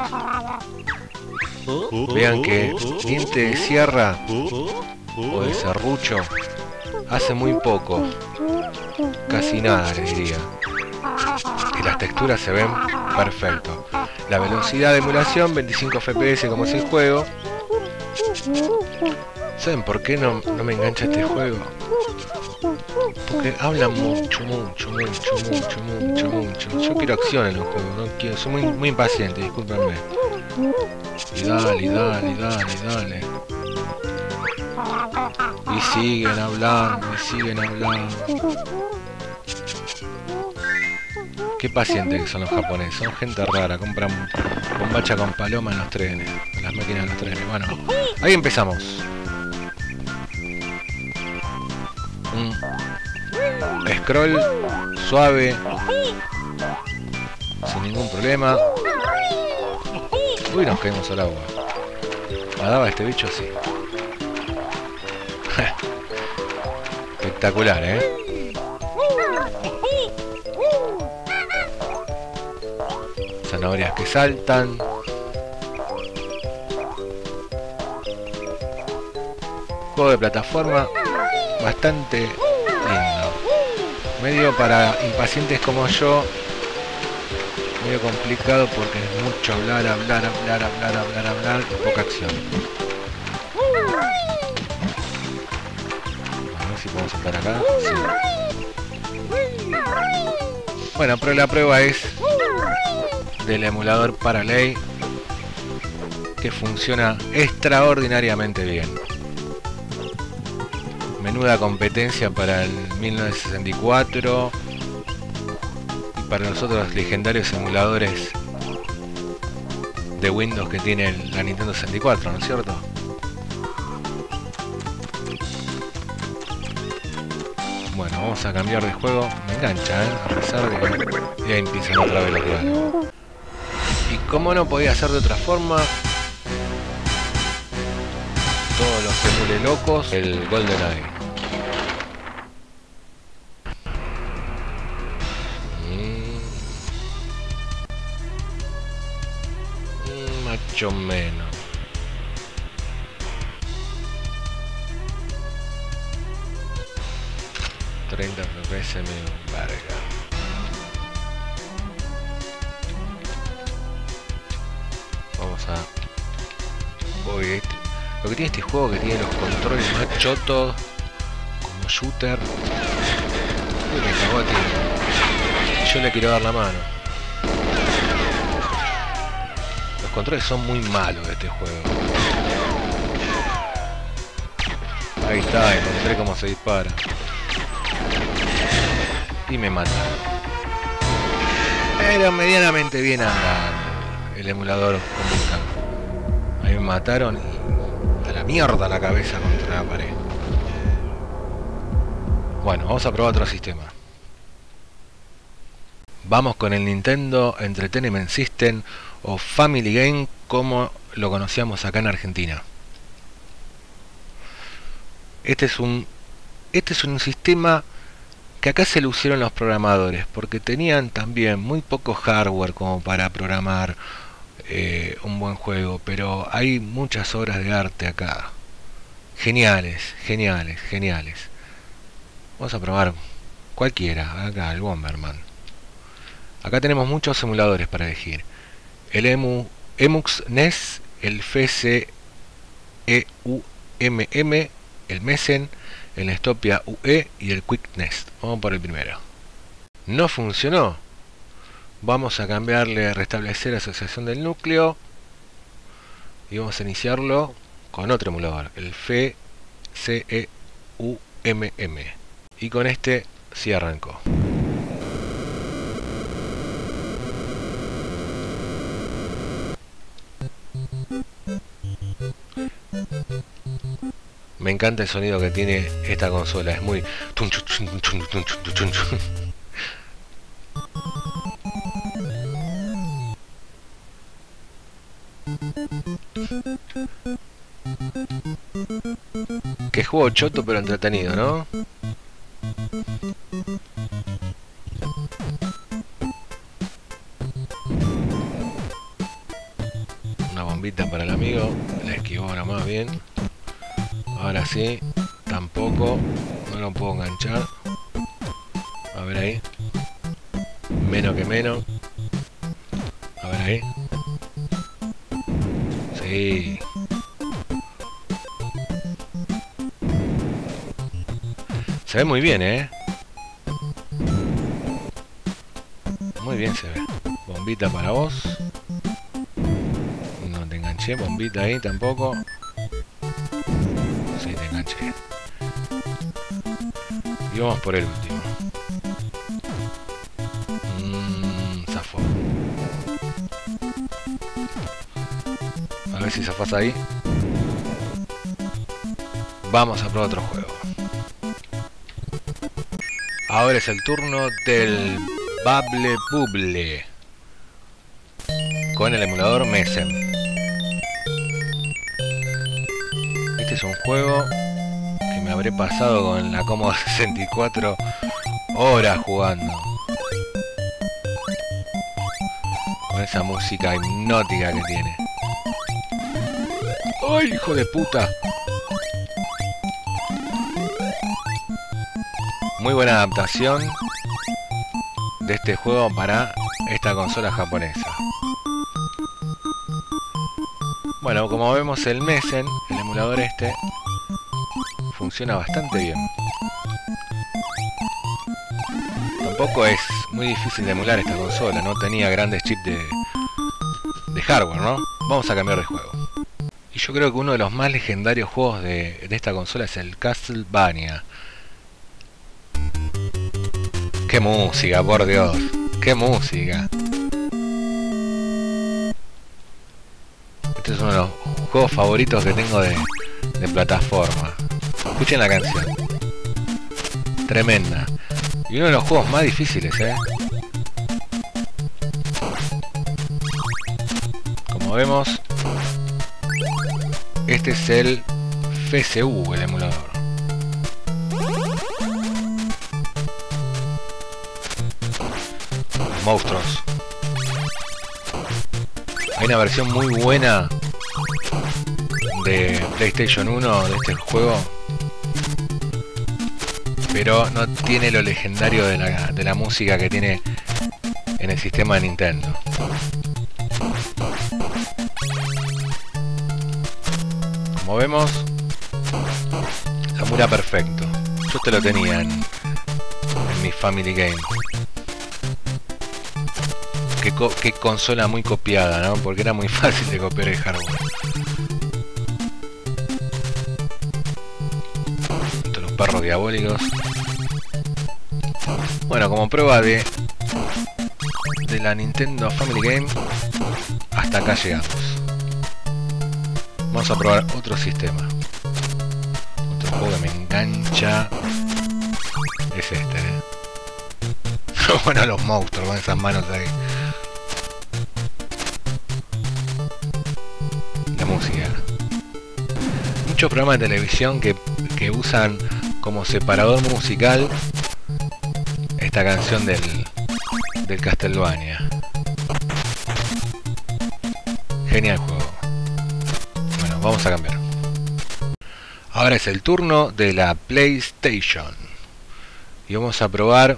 Vean que diente de sierra o de serrucho hace muy poco, casi nada les diría, y las texturas se ven perfecto. La velocidad de emulación 25 FPS como es el juego. ¿Saben por qué no me engancha este juego? Porque hablan mucho. Yo quiero acción en los juegos, no quiero, soy muy impaciente, discúlpenme. Y dale. Y siguen hablando. Qué pacientes que son los japoneses, son gente rara, compran bombacha con paloma en los trenes, en las máquinas de los trenes. Bueno, ahí empezamos. Scroll suave, sin ningún problema. Uy, nos caímos al agua. Nadaba este bicho así. Espectacular, zanahorias que saltan. Juego de plataforma bastante lindo. Medio para impacientes como yo, medio complicado porque es mucho hablar y poca acción. A ver si podemos saltar acá. Sí. Bueno, pero la prueba es del emulador Paralley, que funciona extraordinariamente bien. Menuda competencia para el 1964 y para los otros legendarios emuladores de Windows que tiene la Nintendo 64, ¿no es cierto? Bueno, vamos a cambiar de juego. Me engancha, a pesar de que ya empiezan otra vez los diálogos. Y como no podía ser de otra forma, todos los emule locos, el GoldenEye. Macho menos. FPS me verga. Vamos a... Uy, lo que tiene este juego, que tiene los controles más chotos como shooter. Uy, me cagó a tiro. Yo le quiero dar la mano. Los controles son muy malos de este juego. Ahí está, encontré cómo se dispara. Y me mataron. Pero medianamente bien anda el emulador con Vulkan. Ahí me mataron y a la mierda la cabeza contra la pared. Bueno, vamos a probar otro sistema. Vamos con el Nintendo Entertainment System o Family Game, como lo conocíamos acá en Argentina. Este es un sistema que acá se lo hicieron los programadores, porque tenían también muy poco hardware como para programar un buen juego, pero hay muchas obras de arte acá. Geniales. Vamos a probar cualquiera, acá el Bomberman. Acá tenemos muchos emuladores para elegir. El Emux NES, el FCEUMM, el Messen, el Nestopia UE y el Quick Nest. Vamos por el primero. No funcionó. Vamos a cambiarle, restablecer asociación del núcleo y vamos a iniciarlo con otro emulador, el FCEUMM, y con este sí arrancó. Me encanta el sonido que tiene esta consola, es muy... Qué juego choto pero entretenido, ¿no? Una bombita para el amigo, la esquivó ahora más bien. Ahora sí, Tampoco. No lo puedo enganchar. A ver ahí. Menos que menos. A ver ahí. Sí. Se ve muy bien, Muy bien se ve. Bombita para vos. No te enganché. Bombita ahí tampoco. Sí, te enganché. Y vamos por el último. Zafó. A ver si zafás ahí. Vamos a probar otro juego. Ahora es el turno del Bubble Bubble con el emulador Mesen. Este es un juego que me habré pasado con la Commodore 64 horas jugando. Con esa música hipnótica que tiene. ¡Ay, hijo de puta! Muy buena adaptación de este juego para esta consola japonesa. Bueno, como vemos el Mesen, el emulador este, funciona bastante bien. Tampoco es muy difícil de emular esta consola, no tenía grandes chips de hardware, ¿no? Vamos a cambiar de juego. Y yo creo que uno de los más legendarios juegos de esta consola es el Castlevania. ¡Qué música, por Dios! ¡Qué música! Este es uno de los juegos favoritos que tengo de plataforma. Escuchen la canción. Tremenda. Y uno de los juegos más difíciles, Como vemos, este es el FCU, el emulador. Monstruos. Hay una versión muy buena de PlayStation 1 de este juego, pero no tiene lo legendario de la música que tiene en el sistema de Nintendo. Como vemos, Samura perfecto. Yo te lo tenía en mi Family Game. Qué consola muy copiada, ¿no? Porque era muy fácil de copiar el hardware. Estos los perros diabólicos. Bueno, como prueba de la Nintendo Family Game, hasta acá llegamos. Vamos a probar otro sistema. Otro juego que me engancha es este, Bueno, los monstruos con esas manos ahí. La música. Muchos programas de televisión que usan como separador musical esta canción del Castlevania. Genial juego. Bueno, vamos a cambiar. Ahora es el turno de la PlayStation. Y vamos a probar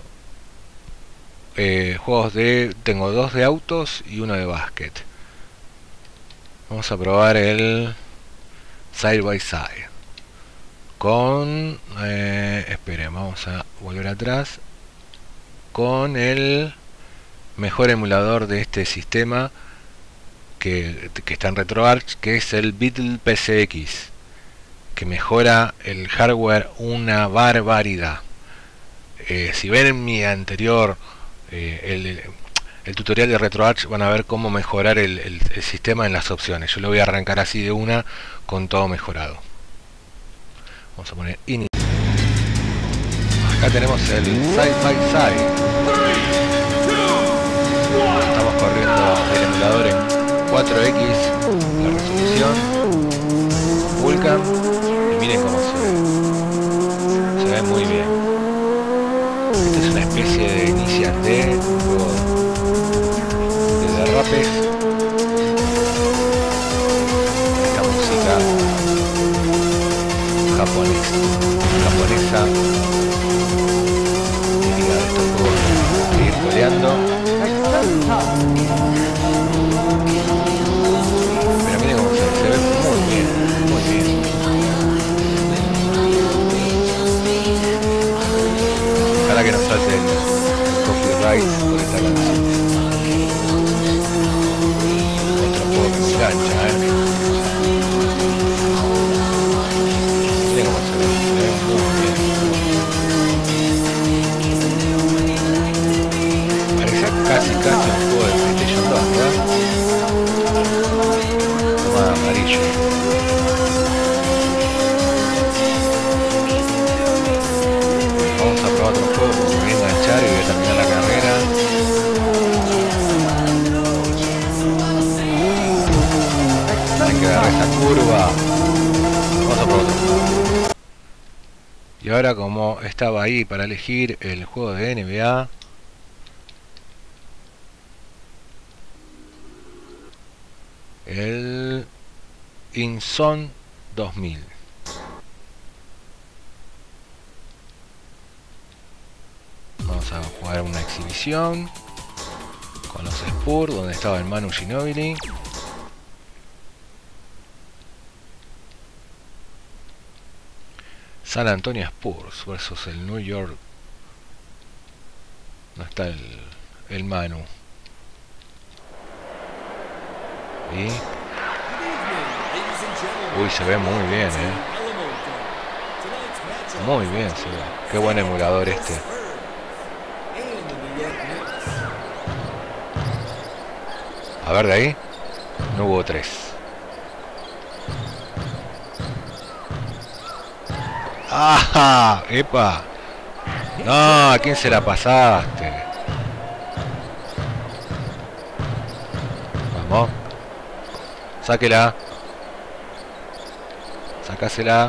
juegos de... Tengo 2 de autos y 1 de básquet. Vamos a probar el Side by Side. Con... esperen, vamos a volver atrás. Con el mejor emulador de este sistema que está en RetroArch, que es el Beatle PCX, que mejora el hardware una barbaridad. Si ven en mi anterior el tutorial de RetroArch, van a ver cómo mejorar el sistema en las opciones. Yo lo voy a arrancar así de una, con todo mejorado. Vamos a poner inicio. Acá tenemos el Side by Side. Estamos corriendo el emulador en 4X, la resolución, Vulkan, y miren cómo se ve muy bien. Esta es una especie de Initial D, de derrapes. Esta música japonesa. Rise por esta canción. Otro juego que me engancha, Miren cómo se ve, muy bien. Parece casi un juego de PlayStation 2, ¿verdad? Toma amarillo. Vamos a probar otro juego porque me voy a enganchar y voy a terminar la carrera. Hay que agarrar esa curva. Vamos a probar otro juego. Y ahora, como estaba ahí para elegir el juego de NBA, el InZone 2000. Vamos a jugar una exhibición con los Spurs, donde estaba el Manu Ginóbili. San Antonio Spurs versus el New York. No está el Manu. Y uy, se ve muy bien, muy bien se ve. Qué buen emulador este. A ver, de ahí no hubo 3. ¡Ah! ¡Epa! No, ¿a quién se la pasaste? Vamos. Sáquela. Sácasela.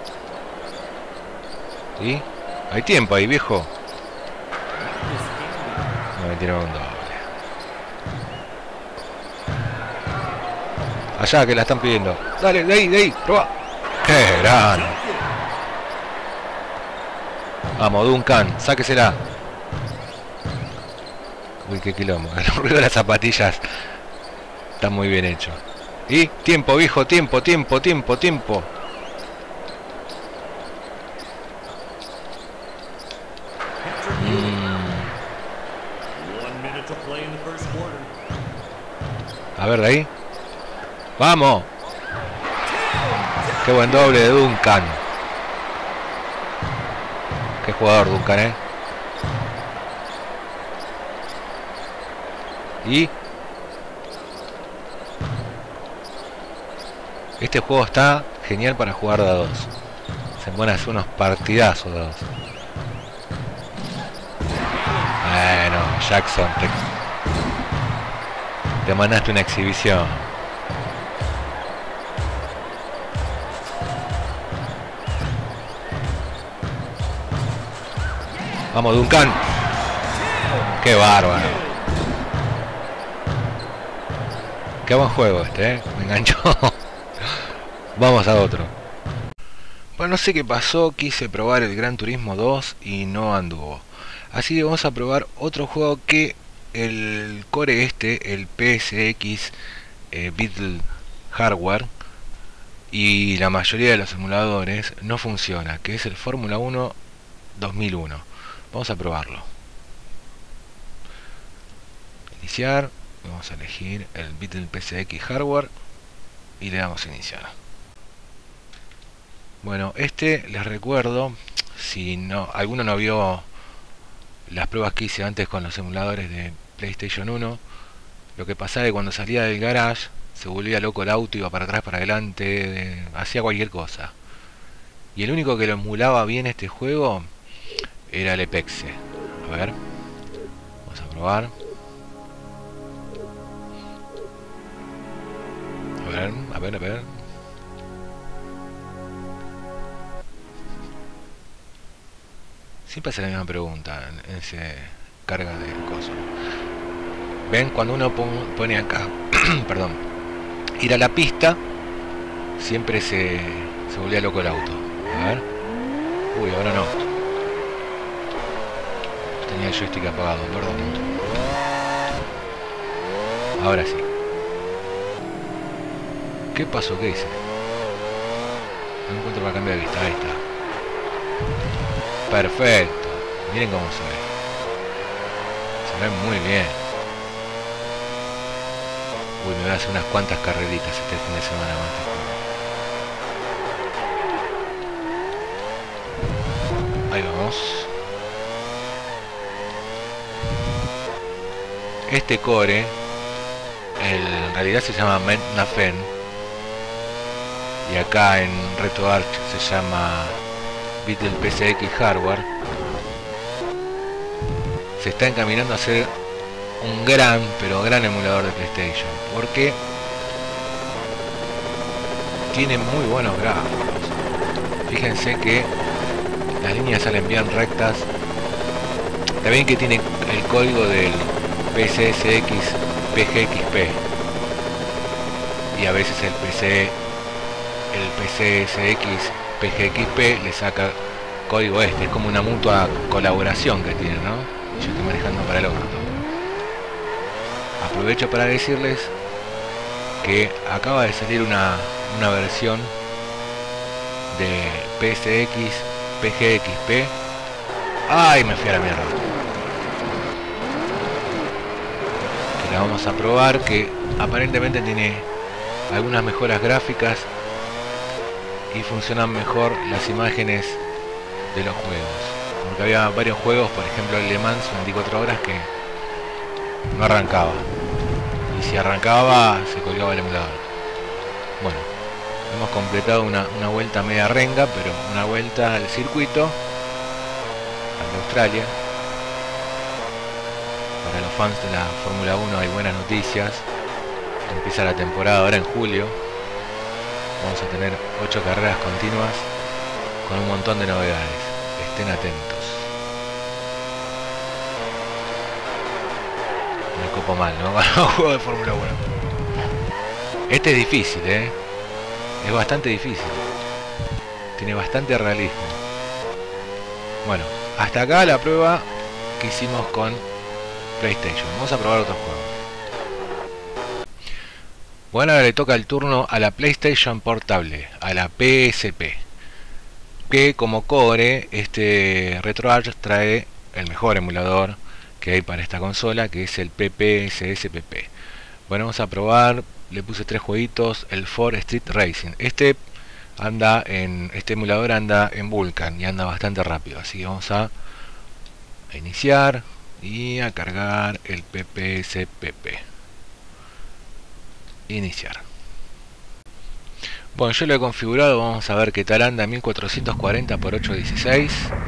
¿Sí? Hay tiempo ahí, viejo. Me metieron un doble. Allá, que la están pidiendo. Dale, de ahí, proba. ¡Qué grande! Vamos, Duncan, sáquesela. Uy, qué quilombo. El ruido de las zapatillas está muy bien hecho. Y tiempo, viejo, tiempo. A ver, de ahí. ¡Vamos! ¡Qué buen doble de Duncan! ¡Qué jugador Duncan, Y este juego está genial para jugar de a 2. Se pueden hacer unos partidazos de a 2. Bueno, Jackson, te mandaste una exhibición. Vamos, Duncan. Qué bárbaro. Qué buen juego este, me enganchó. Vamos a otro. Bueno, no sé qué pasó, quise probar el Gran Turismo 2 y no anduvo. Así que vamos a probar otro juego que el core el PSX Beetle Hardware y la mayoría de los emuladores no funciona, que es el Fórmula 1 2001. Vamos a probarlo. Iniciar. Vamos a elegir el Beetle PSX Hardware y le damos a iniciar. Bueno, les recuerdo, si no alguno no vio las pruebas que hice antes con los emuladores de PlayStation 1, lo que pasaba es que cuando salía del garage se volvía loco el auto, iba para atrás, para adelante, hacía cualquier cosa. Y el único que lo emulaba bien este juego era el Apex. A ver, vamos a probar. A ver. Siempre hace la misma pregunta en ese carga de cosas. Ven, cuando uno pone acá, perdón, ir a la pista, siempre se volvía loco el auto. A ver. Uy, ahora no. Tenía el joystick apagado, perdón. Ahora sí. ¿Qué pasó? ¿Qué hice? No encuentro para cambiar de vista. Ahí está. Perfecto. Miren cómo se ve. Se ve muy bien. Uy, me voy a hacer unas cuantas carreritas este fin de semana con este juego. Ahí vamos. Este core en realidad se llama Metnafen y acá en RetroArch se llama Beatle PCX Hardware. Se está encaminando a ser un gran, pero gran emulador de PlayStation, porque tiene muy buenos gráficos. Fíjense que las líneas salen bien rectas. También que tiene el código del PCSX PGXP y a veces el PCSX PGXP le saca código este. Es como una mutua colaboración que tienen, ¿no? Yo estoy manejando para el otro. Aprovecho para decirles que acaba de salir una versión de PSX PGXP. ¡Ay! Me fui a la mierda. Que la vamos a probar, que aparentemente tiene algunas mejoras gráficas y funcionan mejor las imágenes de los juegos. Porque había varios juegos, por ejemplo el Le Mans 24 horas, que no arrancaba. Y si arrancaba, se colgaba el emulador. Bueno, hemos completado una vuelta media renga, pero una vuelta al circuito, al de Australia. Para los fans de la Fórmula 1 hay buenas noticias. Empieza la temporada ahora en julio. Vamos a tener 8 carreras continuas con un montón de novedades. Estén atentos. Me copo mal, ¿no? Un juego de Fórmula 1. Este es difícil, ¿eh? Es bastante difícil. Tiene bastante realismo. Bueno, hasta acá la prueba que hicimos con PlayStation. Vamos a probar otros juegos. Bueno, ahora le toca el turno a la PlayStation Portable, a la PSP. Que como core, este RetroArch trae el mejor emulador que hay para esta consola, que es el PPSSPP. Bueno, vamos a probar. Le puse 3 jueguitos. El Ford Street Racing. Este emulador anda en Vulkan y anda bastante rápido. Así que vamos a iniciar y a cargar el PPSPP. Iniciar. Bueno, yo lo he configurado. Vamos a ver qué tal anda. 1440 x 816.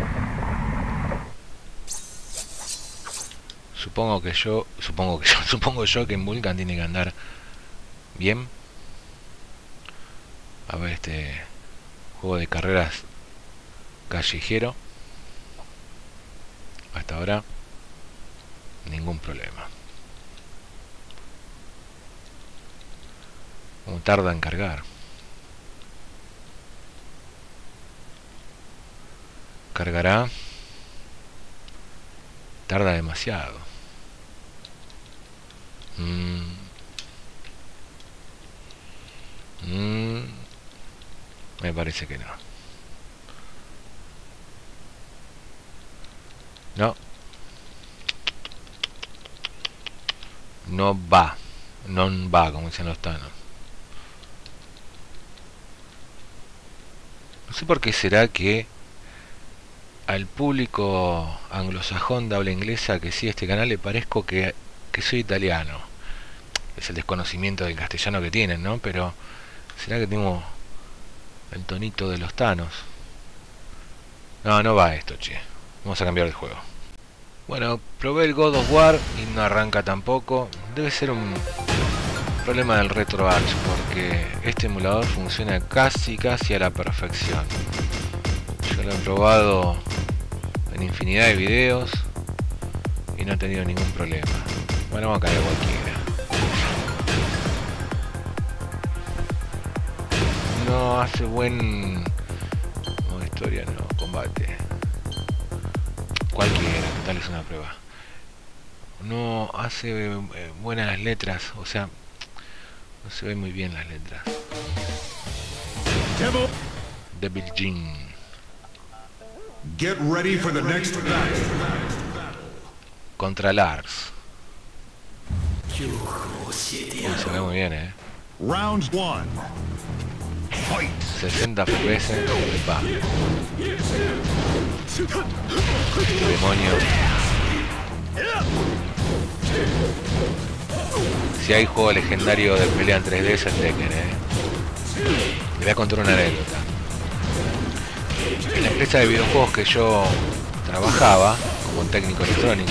Supongo yo que en Vulkan tiene que andar bien. A ver, este juego de carreras callejero. Hasta ahora ningún problema. Como tarda en cargar. Cargará. Tarda demasiado. Me parece que no. No va. No va, como dicen los tanos. No sé por qué será que al público anglosajón de habla inglesa que sigue este canal le parezco que soy italiano. Es el desconocimiento del castellano que tienen, ¿no? Pero será que tengo el tonito de los tanos. No va esto, che. Vamos a cambiar el juego. Bueno, probé el God of War y no arranca tampoco. Debe ser un problema del RetroArch, porque este emulador funciona casi a la perfección. Yo lo he probado en infinidad de videos y no he tenido ningún problema. Bueno, vamos a caer cualquiera. No hace buen modo historia, no, combate. Cualquiera, tal es una prueba. No hace buenas las letras, o sea, no se ven muy bien las letras. Devil Jin. Get ready for the next battle. contra Lars. Uy, se ve muy bien, Round 1. Fight. 60 FPS. Epa. Demonio. Si hay juego legendario de pelea en 3D es el Tekken, Le voy a contar una anécdota. En la empresa de videojuegos que yo trabajaba como técnico electrónico,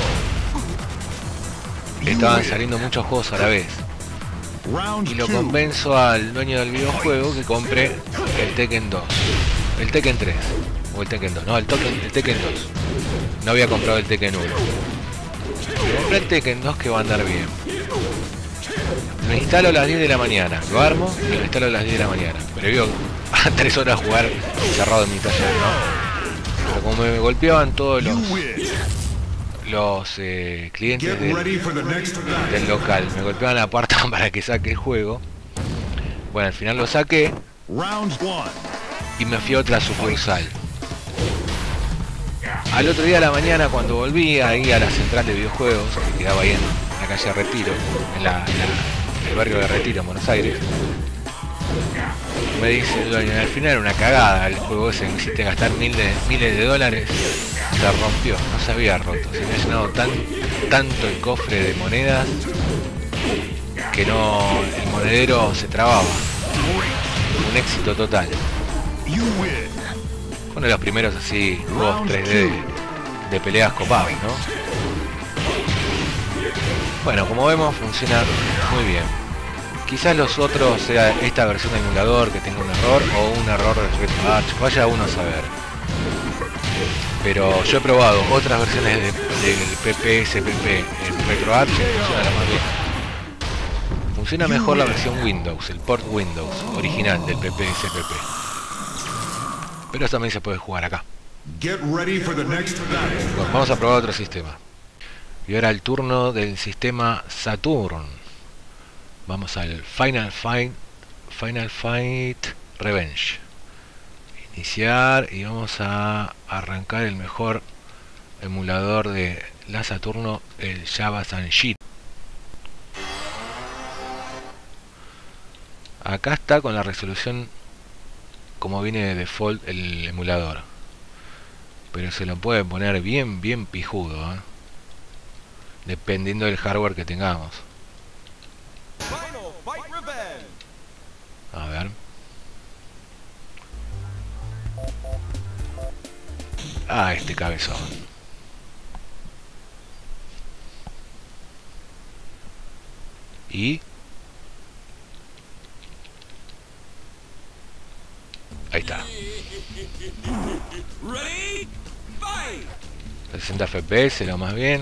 estaban saliendo muchos juegos a la vez. Y lo convenzo al dueño del videojuego que compre el Tekken 2. El Tekken 3. O el Tekken 2. No, el Tekken 2. No había comprado el Tekken 1. Compré el Tekken 2 que va a andar bien. Lo instalo a las 10 de la mañana. Lo armo y lo instalo a las 10 de la mañana. Pero yo a 3 horas jugar encerrado en mi taller, ¿no? Pero como me golpeaban todos los clientes del local, me golpeaban la puerta para que saque el juego. Bueno, al final lo saqué y me fui a otra sucursal. Al otro día de la mañana, cuando volví ahí a la central de videojuegos, que quedaba ahí en la calle Retiro, en el barrio de Retiro, en Buenos Aires, me dice el dueño, al final era una cagada el juego ese, me hiciste gastar miles de dólares. Se rompió, no se había roto, se me ha llenado tanto el cofre de monedas que no, el monedero se trababa. Un éxito total. Uno de los primeros así juegos 3D de peleas copados, ¿no? Bueno, como vemos funciona muy bien. Quizás los otros sea esta versión de emulador que tenga un error o un error de RetroArch, vaya uno a saber. Pero yo he probado otras versiones del PPSPP en RetroArch y funciona la más bien. Funciona mejor la versión Windows, el port Windows original del PPSPP. Pero también se puede jugar acá. Bueno, vamos a probar otro sistema. Y ahora el turno del sistema Saturn. Vamos al Final Fight Revenge. Iniciar y vamos a arrancar el mejor emulador de la Saturno, el Java Sanshiro. Acá está con la resolución como viene de default el emulador, pero se lo puede poner bien pijudo, dependiendo del hardware que tengamos. A ver. Ah, este cabezón. Y ahí está. 60 FPS, lo más bien.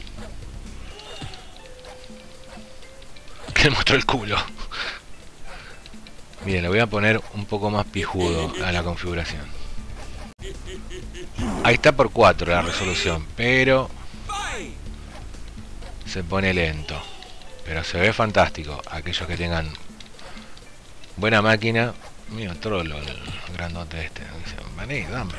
Que le mostró el culo. Miren, le voy a poner un poco más pijudo a la configuración. Ahí está por 4 la resolución, pero se pone lento. Pero se ve fantástico. Aquellos que tengan buena máquina. Mira, trolo el grandote este. Vení, dame.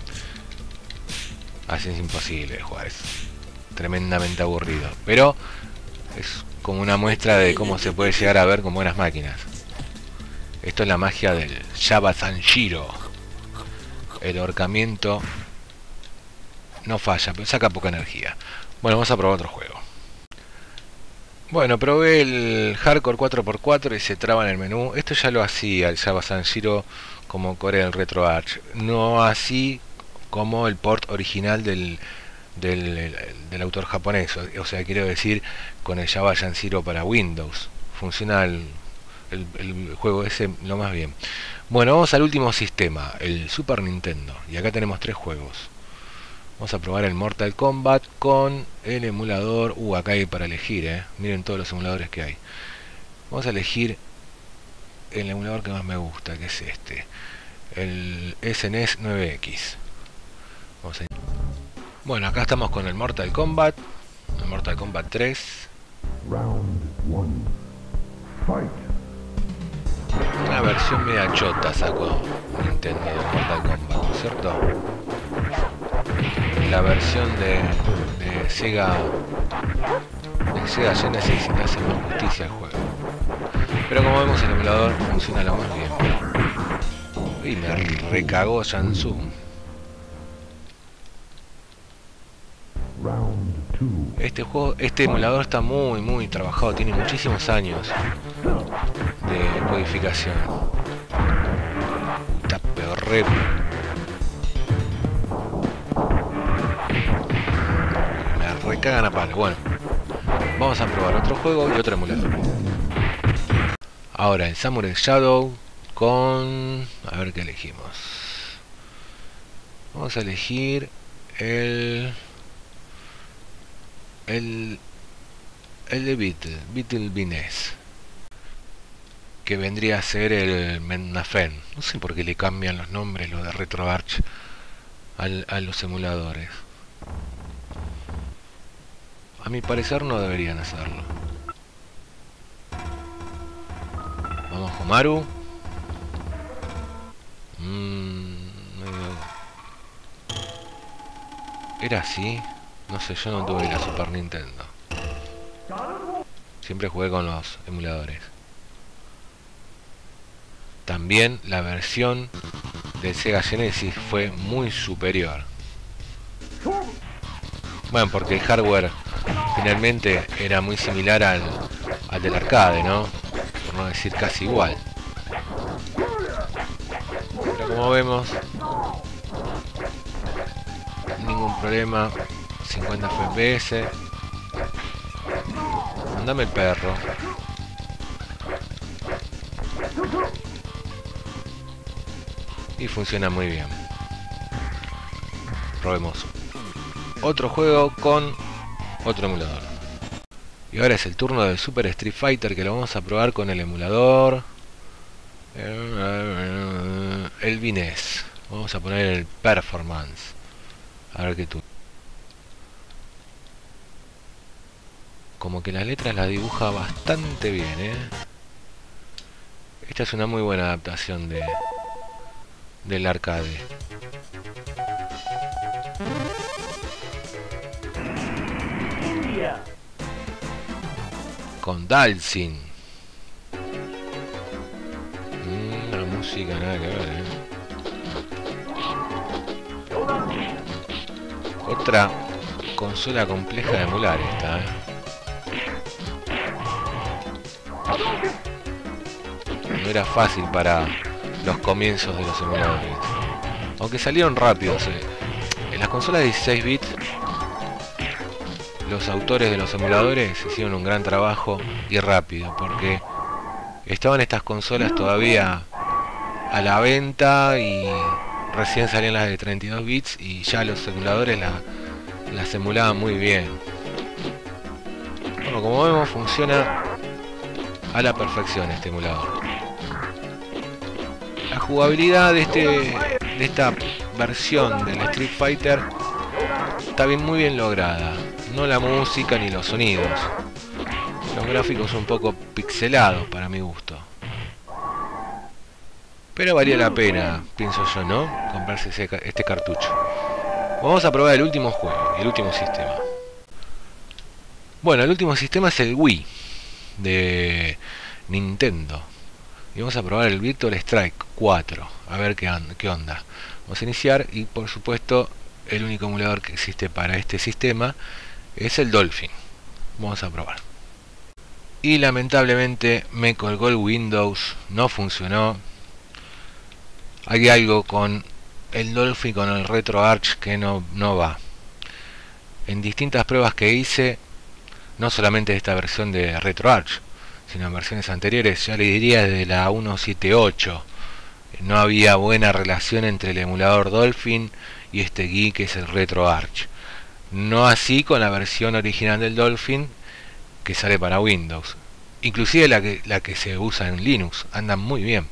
Así es imposible de jugar. Es tremendamente aburrido. Pero es como una muestra de cómo se puede llegar a ver con buenas máquinas. Esto es la magia del Java Sanshiro. El ahorcamiento no falla, pero saca poca energía. Bueno, vamos a probar otro juego. Bueno, probé el Hardcore 4x4 y se traba en el menú. Esto ya lo hacía el Java Sanshiro como core del RetroArch. No así como el port original del autor japonés. O sea, quiero decir, con el Java Sanshiro para Windows. Funciona el juego ese lo más bien. Bueno, vamos al último sistema, el Super Nintendo. Y acá tenemos 3 juegos. Vamos a probar el Mortal Kombat con el emulador. Acá hay para elegir, miren todos los emuladores que hay. Vamos a elegir el emulador que más me gusta, que es este, el SNES 9X. Bueno, acá estamos con el Mortal Kombat 3. Round 1. Fight. Una versión media chota sacó Nintendo de Mortal Kombat, ¿no es cierto? La versión de Sega Genesis le hace más justicia al juego. Pero como vemos, el emulador funciona lo más bien. Y me recagó Jansu. Este emulador está muy trabajado, tiene muchísimos años de codificación. Está peor re. Me recagan a palo. Bueno, vamos a probar otro juego y otro emulador. Ahora el Samurai Shadow con... a ver qué elegimos. Vamos a elegir el de Beetle Bines, que vendría a ser el Mennafen. No sé por qué le cambian los nombres, los de RetroArch, a los emuladores. A mi parecer no deberían hacerlo. Vamos con Maru. Era así. No sé, yo no tuve la Super Nintendo. Siempre jugué con los emuladores. También la versión del Sega Genesis fue muy superior. Bueno, porque el hardware finalmente era muy similar al del arcade, ¿no? Por no decir casi igual. Pero como vemos, ningún problema. 50 FPS. Mándame el perro. Y funciona muy bien. Probemos otro juego con otro emulador. Y ahora es el turno del Super Street Fighter, que lo vamos a probar con el emulador el Vines. Vamos a poner el Performance. A ver qué tú. Como que las letras las dibuja bastante bien, ¿eh? Esta es una muy buena adaptación del arcade. Con Dalsin. La música nada que ver, ¿eh? Otra consola compleja de emular esta, ¿eh? No era fácil para los comienzos de los emuladores, aunque salieron rápidos. En las consolas de 16 bits, los autores de los emuladores hicieron un gran trabajo y rápido, porque estaban estas consolas todavía a la venta y recién salían las de 32 bits y ya los emuladores las emulaban muy bien. Bueno, como vemos, funciona a la perfección este emulador. La jugabilidad de esta versión del Street Fighter está muy bien lograda. No la música ni los sonidos. Los gráficos un poco pixelados para mi gusto. Pero valía la pena, pienso yo, ¿no? Comprarse este cartucho. Vamos a probar el último juego, el último sistema. Bueno, el último sistema es el Wii de Nintendo. Y vamos a probar el Virtual Strike 4. A ver qué onda. Vamos a iniciar y por supuesto el único emulador que existe para este sistema es el Dolphin. Vamos a probar. Y lamentablemente me colgó el Windows. No funcionó. Hay algo con el Dolphin, con el RetroArch que no va. En distintas pruebas que hice, no solamente de esta versión de RetroArch, sino en versiones anteriores, ya le diría desde la 1.7.8, no había buena relación entre el emulador Dolphin y este GUI que es el RetroArch. No así con la versión original del Dolphin que sale para Windows. Inclusive la que se usa en Linux, andan muy bien.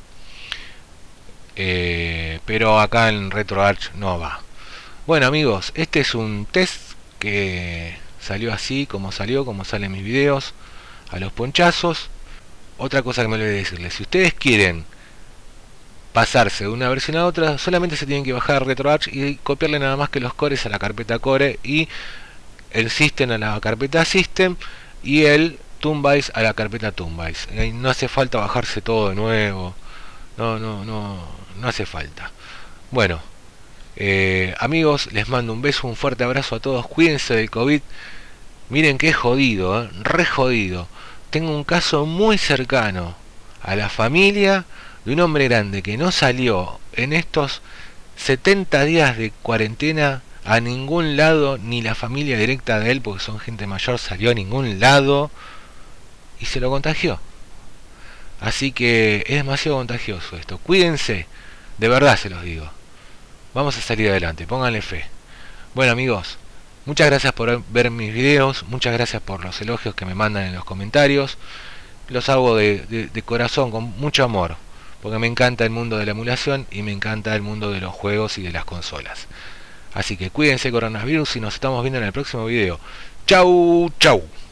Pero acá en RetroArch no va. Bueno amigos, este es un test que salió así como salió, como salen mis videos, a los ponchazos. Otra cosa que me olvidé de decirles: si ustedes quieren pasarse de una versión a otra, solamente se tienen que bajar RetroArch y copiarle nada más que los cores a la carpeta core y el System a la carpeta System y el Toonbase a la carpeta Toonbase. No hace falta bajarse todo de nuevo, no hace falta. Bueno, amigos, les mando un beso, un fuerte abrazo a todos, cuídense del COVID. Miren que es jodido, re jodido. Tengo un caso muy cercano a la familia de un hombre grande que no salió en estos 70 días de cuarentena a ningún lado, ni la familia directa de él, porque son gente mayor, salió a ningún lado y se lo contagió. Así que es demasiado contagioso esto. Cuídense, de verdad se los digo. Vamos a salir adelante, pónganle fe. Bueno amigos, muchas gracias por ver mis videos, muchas gracias por los elogios que me mandan en los comentarios. Los hago de corazón, con mucho amor, porque me encanta el mundo de la emulación y me encanta el mundo de los juegos y de las consolas. Así que cuídense, coronavirus, y nos estamos viendo en el próximo video. Chau, chau.